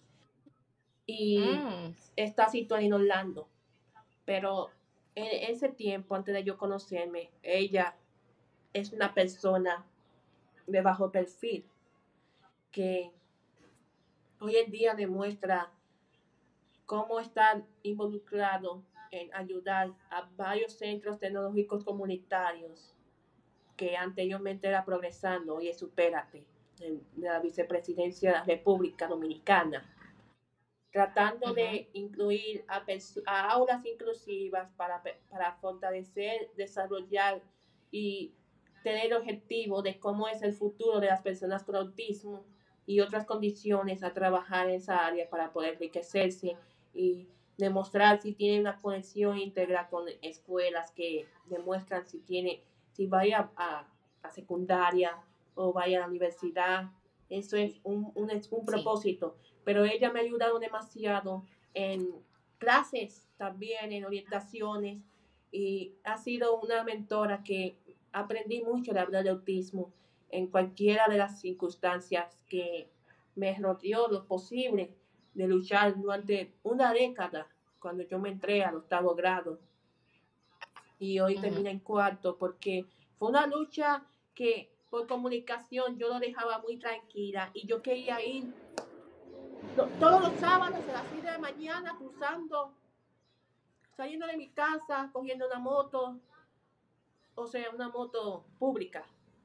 Speaker 2: Y
Speaker 1: Mm,
Speaker 2: está situada en Orlando. Pero en ese tiempo, antes de yo conocerme, ella es una persona de bajo perfil que hoy en día demuestra cómo está involucrado en ayudar a varios centros tecnológicos comunitarios que anteriormente era Progresando, hoy es Supérate, de la vicepresidencia de la República Dominicana, tratando
Speaker 1: ujú,
Speaker 2: de incluir a, a aulas inclusivas para, para fortalecer, desarrollar y tener el objetivo de cómo es el futuro de las personas con autismo y otras condiciones a trabajar en esa área para poder enriquecerse y demostrar si tiene una conexión íntegra con escuelas que demuestran si tiene, si vaya a, a secundaria o vaya a la universidad. Eso es un, un, un
Speaker 1: sí.
Speaker 2: propósito, pero ella me ha ayudado demasiado en clases también, en orientaciones, y ha sido una mentora que aprendí mucho de hablar de autismo en cualquiera de las circunstancias que me rodeó lo posible de luchar durante una década cuando yo me entré al octavo grado y hoy
Speaker 1: Ujú,
Speaker 2: terminé en cuarto porque fue una lucha que por comunicación yo lo dejaba muy tranquila y yo quería ir todos los sábados a las seis de la mañana cruzando, saliendo de mi casa, cogiendo una moto, o sea, una moto pública.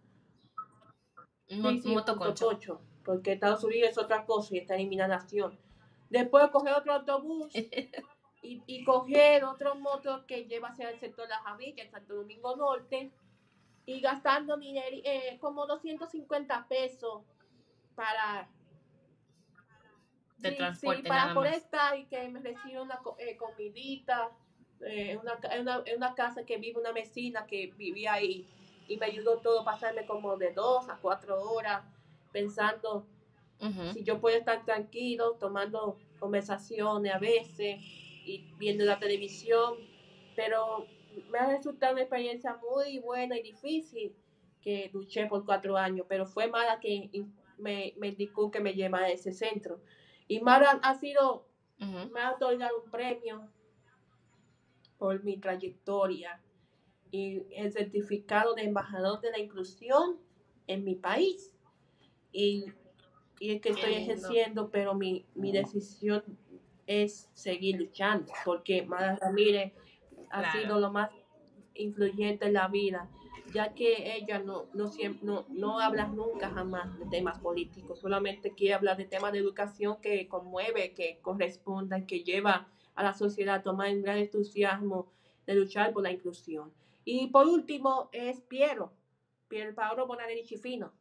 Speaker 2: Sí,
Speaker 1: mo-
Speaker 2: sí,
Speaker 1: motoconcho.
Speaker 2: motococho, porque Estados Unidos es otra cosa y está en mi nación. Después coger otro autobús y, y coger otro moto que lleva hacia el sector de la Javilla, en Santo Domingo Norte, y gastando dinero, eh, como doscientos cincuenta pesos para,
Speaker 1: De
Speaker 2: sí, sí,
Speaker 1: transporte
Speaker 2: para
Speaker 1: nada
Speaker 2: por
Speaker 1: más.
Speaker 2: estar y que me reciba una eh, comidita, eh, una, en una, en una casa que vive una vecina que vivía ahí y me ayudó todo a pasarme como de dos a cuatro horas pensando.
Speaker 1: Ujú.
Speaker 2: Si yo puedo estar tranquilo, tomando conversaciones a veces y viendo la televisión, pero me ha resultado una experiencia muy buena y difícil que luché por cuatro años, pero fue Mara que me, me indicó que me llevara a ese centro. Y Mara ha sido,
Speaker 1: Ujú.
Speaker 2: me ha otorgado un premio por mi trayectoria y el certificado de embajador de la inclusión en mi país. Y, y es que
Speaker 1: Qué
Speaker 2: estoy
Speaker 1: lindo.
Speaker 2: ejerciendo, pero mi, mi decisión es seguir luchando, porque Mara Ramírez ha
Speaker 1: Claro.
Speaker 2: sido lo más influyente en la vida, ya que ella no, no, siempre, no, no habla nunca jamás de temas políticos, solamente quiere hablar de temas de educación que conmueve, que corresponda, que lleva a la sociedad a tomar un gran entusiasmo de luchar por la inclusión. Y por último es Piero, Piero Paolo Bonanelli Chifino.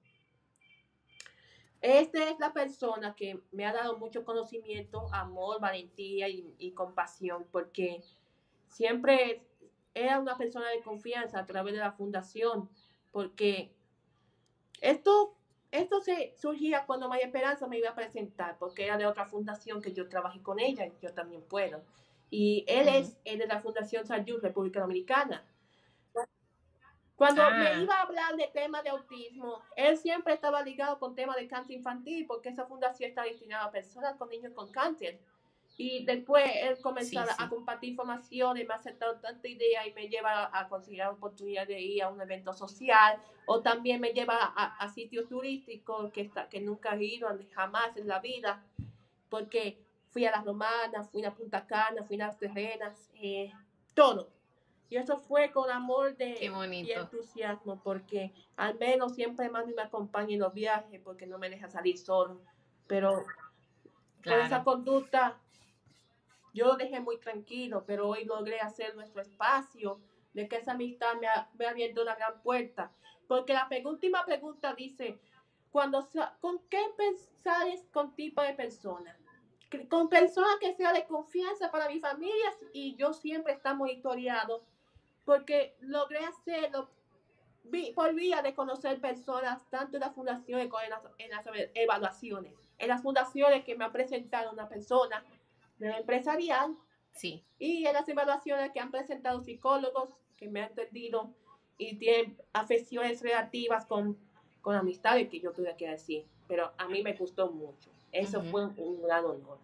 Speaker 2: Esta es la persona que me ha dado mucho conocimiento, amor, valentía y, y compasión, porque siempre era una persona de confianza a través de la fundación, porque esto, esto se surgía cuando María Esperanza me iba a presentar, porque era de otra fundación que yo trabajé con ella y yo también puedo. Y él
Speaker 1: Ujú.
Speaker 2: es, es de la Fundación Salud República Dominicana. Cuando me
Speaker 1: Ah,
Speaker 2: iba a hablar de temas de autismo, él siempre estaba ligado con temas de cáncer infantil, porque esa fundación está destinada a personas con niños con cáncer. Y después él comenzó
Speaker 1: sí,
Speaker 2: a
Speaker 1: sí.
Speaker 2: compartir información y me ha aceptado tanta idea y me lleva a conseguir la oportunidad de ir a un evento social o también me lleva a, a sitios turísticos que, está, que nunca he ido jamás en la vida, porque fui a las Romanas, fui a Punta Cana, fui a las Terrenas, eh, todo. Y eso fue con amor
Speaker 1: Qué
Speaker 2: de, y
Speaker 1: bonito.
Speaker 2: entusiasmo, porque al menos siempre mami me acompaña en los viajes, porque no me deja salir solo. Pero por esa
Speaker 1: Claro.
Speaker 2: conducta yo lo dejé muy tranquilo, pero hoy logré hacer nuestro espacio, de que esa amistad me ha, me ha abierto una gran puerta. Porque la última pregunta dice, cuando, ¿con qué pensar con tipo de persona? Con personas que sea de confianza para mi familia y yo siempre está monitoreado, porque logré hacerlo por vía de conocer personas, tanto en las fundaciones como en las, en las evaluaciones. En las fundaciones que me ha presentado una persona de empresarial
Speaker 1: Sí.
Speaker 2: y en las evaluaciones que han presentado psicólogos que me han entendido y tienen afecciones relativas con, con amistades que yo tuve que decir. Pero a mí me gustó mucho. Eso
Speaker 1: Ujú.
Speaker 2: fue un, un gran honor.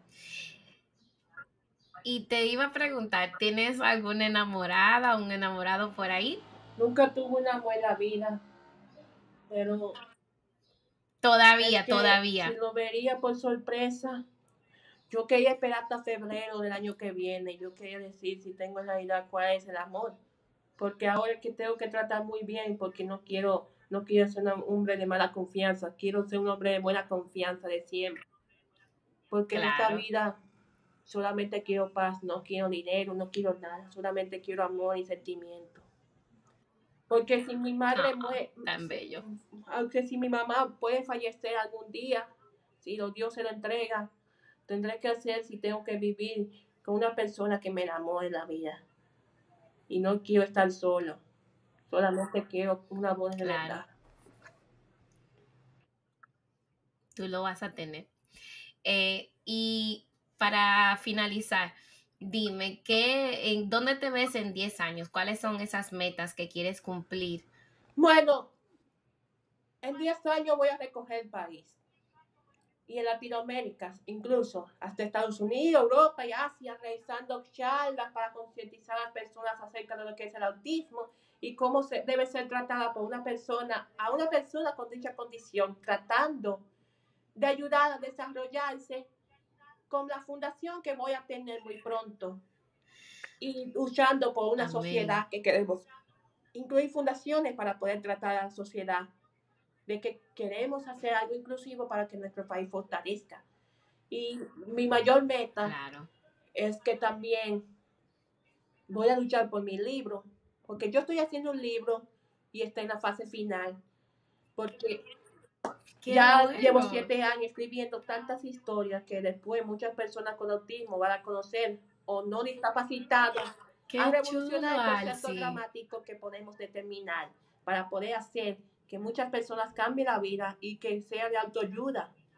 Speaker 1: Y te iba a preguntar, ¿tienes alguna enamorada o un enamorado por ahí?
Speaker 2: Nunca tuve una buena vida, pero es
Speaker 1: Todavía,
Speaker 2: que si
Speaker 1: todavía.
Speaker 2: lo vería por sorpresa, yo quería esperar hasta febrero del año que viene. Yo quería decir si tengo en realidad cuál es el amor. Porque ahora es que tengo que tratar muy bien, porque no quiero, no quiero ser un hombre de mala confianza. Quiero ser un hombre de buena confianza de siempre. Porque en esta
Speaker 1: Claro.
Speaker 2: vida solamente quiero paz, no quiero dinero, no quiero nada. Solamente quiero amor y sentimiento. Porque si mi madre
Speaker 1: Ah,
Speaker 2: muere,
Speaker 1: tan bello.
Speaker 2: aunque si mi mamá puede fallecer algún día, si Dios se lo entrega, tendré que hacer si tengo que vivir con una persona que me enamore en la vida. Y no quiero estar solo, solamente quiero un amor de
Speaker 1: Claro,
Speaker 2: verdad.
Speaker 1: tú lo vas a tener. Eh, y para finalizar, dime, ¿qué, en dónde te ves en diez años? ¿Cuáles son esas metas que quieres cumplir?
Speaker 2: Bueno, en diez años voy a recorrer el país. Y en Latinoamérica, incluso hasta Estados Unidos, Europa y Asia, realizando charlas para concientizar a las personas acerca de lo que es el autismo y cómo se debe ser tratada por una persona, a una persona con dicha condición, tratando de ayudar a desarrollarse con la fundación que voy a tener muy pronto y luchando por una
Speaker 1: Amén.
Speaker 2: sociedad que queremos incluir fundaciones para poder tratar a la sociedad de que queremos hacer algo inclusivo para que nuestro país fortalezca. Y mi mayor meta
Speaker 1: Claro.
Speaker 2: es que también voy a luchar por mi libro, porque yo estoy haciendo un libro y está en la fase final, porque
Speaker 1: Qué
Speaker 2: ya llevo
Speaker 1: bueno.
Speaker 2: siete años escribiendo tantas historias que después muchas personas con autismo van a conocer o no discapacitados a
Speaker 1: Qué chulo,
Speaker 2: revolucionar el proceso
Speaker 1: Alci.
Speaker 2: dramático que podemos determinar para poder hacer que muchas personas cambien la vida y que sea de autoayuda.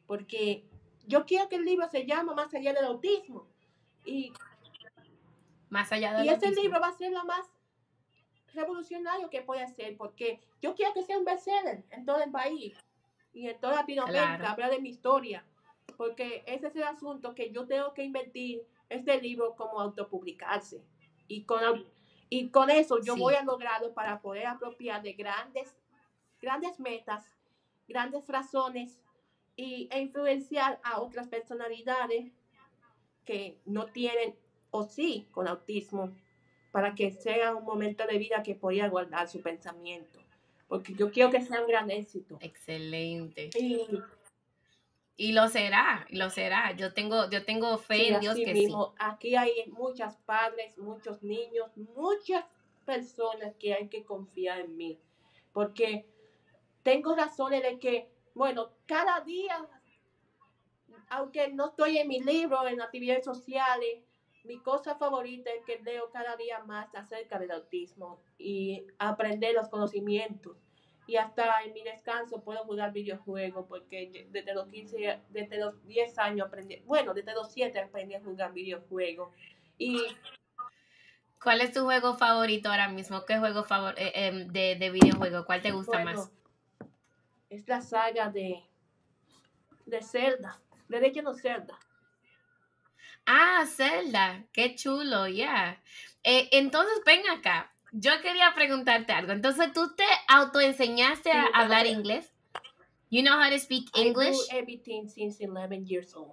Speaker 2: porque yo quiero que el libro se llame Más allá del autismo. Y,
Speaker 1: Más allá del
Speaker 2: y ese
Speaker 1: autismo.
Speaker 2: libro va a ser lo más revolucionario que puede ser, porque yo quiero que sea un bestseller en todo el país y en toda Latinoamérica,
Speaker 1: Claro.
Speaker 2: hablar de mi historia, porque ese es el asunto que yo tengo que invertir este libro como autopublicarse. Y con, y con eso yo
Speaker 1: Sí.
Speaker 2: voy a lograrlo para poder apropiar de grandes, grandes metas, grandes razones y, e influenciar a otras personalidades que no tienen o sí con autismo, para que sea un momento de vida que pueda guardar su pensamiento, porque yo quiero que sea un gran éxito.
Speaker 1: Excelente.
Speaker 2: Y,
Speaker 1: y lo será, lo será. Yo tengo, yo tengo fe
Speaker 2: sí,
Speaker 1: en Dios
Speaker 2: así
Speaker 1: que
Speaker 2: mismo.
Speaker 1: sí.
Speaker 2: Aquí hay muchos padres, muchos niños, muchas personas que hay que confiar en mí, porque tengo razones de que, bueno, cada día, aunque no estoy en mi libro, en actividades sociales, mi cosa favorita es que leo cada día más acerca del autismo y aprender los conocimientos. Y hasta en mi descanso puedo jugar videojuegos, porque desde los quince, desde los diez años aprendí, bueno, desde los siete aprendí a jugar videojuegos. Y
Speaker 1: ¿cuál es tu juego favorito ahora mismo? ¿Qué juego favor eh, eh, de, de videojuego? ¿Cuál te gusta
Speaker 2: bueno,
Speaker 1: más?
Speaker 2: es la saga de, de Zelda, de Legend of Zelda.
Speaker 1: Ah, Zelda, qué chulo, ya. Yeah. Eh, entonces, ven acá. Yo quería preguntarte algo. Entonces, ¿tú te autoenseñaste
Speaker 2: Sí,
Speaker 1: a
Speaker 2: me
Speaker 1: hablar
Speaker 2: auto-
Speaker 1: inglés? You know how to speak
Speaker 2: I do
Speaker 1: English?
Speaker 2: everything since eleven years old.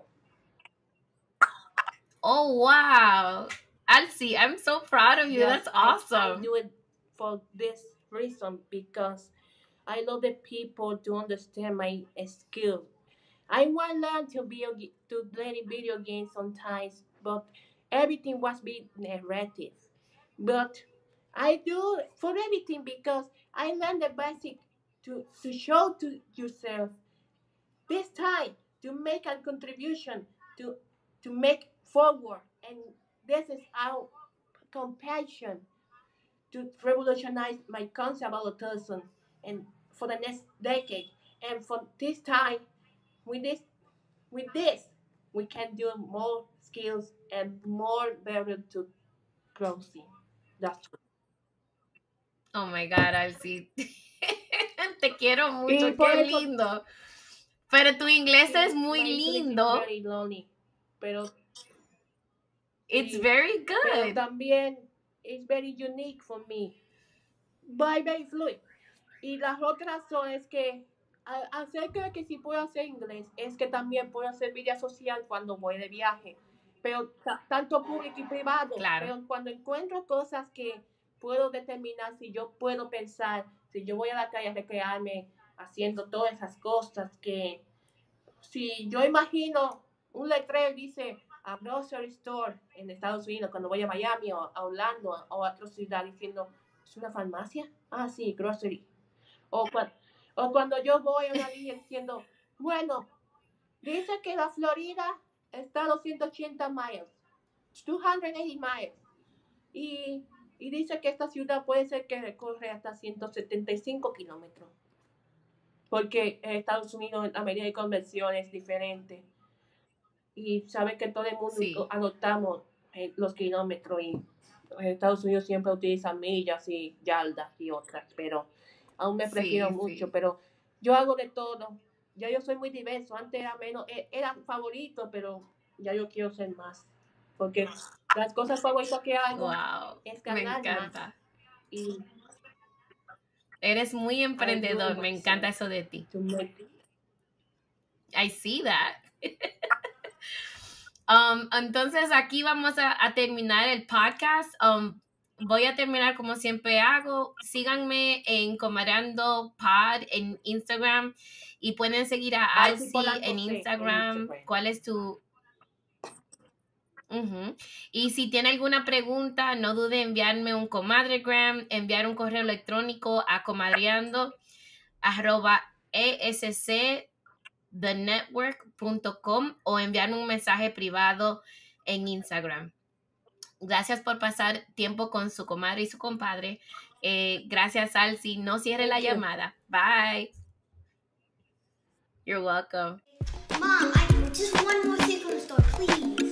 Speaker 1: Oh, wow. Alcy, I'm so proud of you.
Speaker 2: Yes,
Speaker 1: That's
Speaker 2: I,
Speaker 1: awesome.
Speaker 2: I do it for this reason, because I love the people to understand my skill. I want to learn to be to play video games sometimes, but everything was be narrative. But I do for everything because I learned the basic to, to show to yourself this time to make a contribution to to make forward, and this is our compassion to revolutionize my concept about autism and for the next decade. And for this time, with this, with this, we can do more skills and more better to closing. That's true.
Speaker 1: Oh my God, Alcy. Te quiero
Speaker 2: Y
Speaker 1: mucho,
Speaker 2: por
Speaker 1: qué
Speaker 2: eso,
Speaker 1: lindo. Pero tu inglés
Speaker 2: sí,
Speaker 1: es muy
Speaker 2: my English is
Speaker 1: lindo.
Speaker 2: very lonely, pero
Speaker 1: It's
Speaker 2: y,
Speaker 1: very
Speaker 2: pero
Speaker 1: good.
Speaker 2: también it's very unique for me. By very fluid. Y la otra razón es que a- acerca de que si puedo hacer inglés, es que también puedo hacer vida social cuando voy de viaje, pero ta- tanto público y privado,
Speaker 1: Claro.
Speaker 2: pero cuando encuentro cosas que puedo determinar si yo puedo pensar, si yo voy a la calle a recrearme haciendo todas esas cosas, que si yo imagino un letrero dice a grocery store en Estados Unidos, cuando voy a Miami o a Orlando o a otra ciudad diciendo, ¿es una farmacia? Ah, sí, grocery. O, cua- o cuando yo voy a una línea diciendo, bueno, dice que la Florida está a doscientos ochenta miles, doscientos ochenta miles. Y, y dice que esta ciudad puede ser que recorre hasta ciento setenta y cinco kilómetros. Porque en Estados Unidos la medida de conversión es diferente. Y sabe que todo el mundo
Speaker 1: Sí.
Speaker 2: adoptamos eh, los kilómetros, y en Estados Unidos siempre utilizan millas y yardas y otras, pero aún me prefiero
Speaker 1: Sí,
Speaker 2: mucho,
Speaker 1: sí.
Speaker 2: pero yo hago de todo. Ya yo soy muy diverso. Antes era menos, eh, era favorito, pero ya yo quiero ser más. Porque las cosas favoritas que hago
Speaker 1: Wow.
Speaker 2: es
Speaker 1: Me
Speaker 2: ganar más.
Speaker 1: encanta.
Speaker 2: Y
Speaker 1: Eres muy
Speaker 2: I do
Speaker 1: emprendedor. Me
Speaker 2: myself
Speaker 1: encanta eso de ti.
Speaker 2: to make
Speaker 1: I see that. Um, entonces aquí vamos a, a terminar el podcast. Um, voy a terminar como siempre hago. Síganme en Comadreando Pod en Instagram y pueden seguir a
Speaker 2: Alcy
Speaker 1: Alcy
Speaker 2: Polanco
Speaker 1: en
Speaker 2: C en
Speaker 1: Instagram.
Speaker 2: Instagram.
Speaker 1: ¿Cuál es tu...? Ujú. Y si tiene alguna pregunta, no dude en enviarme un comadregram, enviar un correo electrónico a comadreando arroba esc the network punto com o enviar un mensaje privado en Instagram. Gracias por pasar tiempo con su comadre y su compadre. Eh, gracias, Alcy. No cierre la
Speaker 2: Thank you.
Speaker 1: llamada. Bye. You're welcome.
Speaker 3: Mom, I just one more thing from the store, please.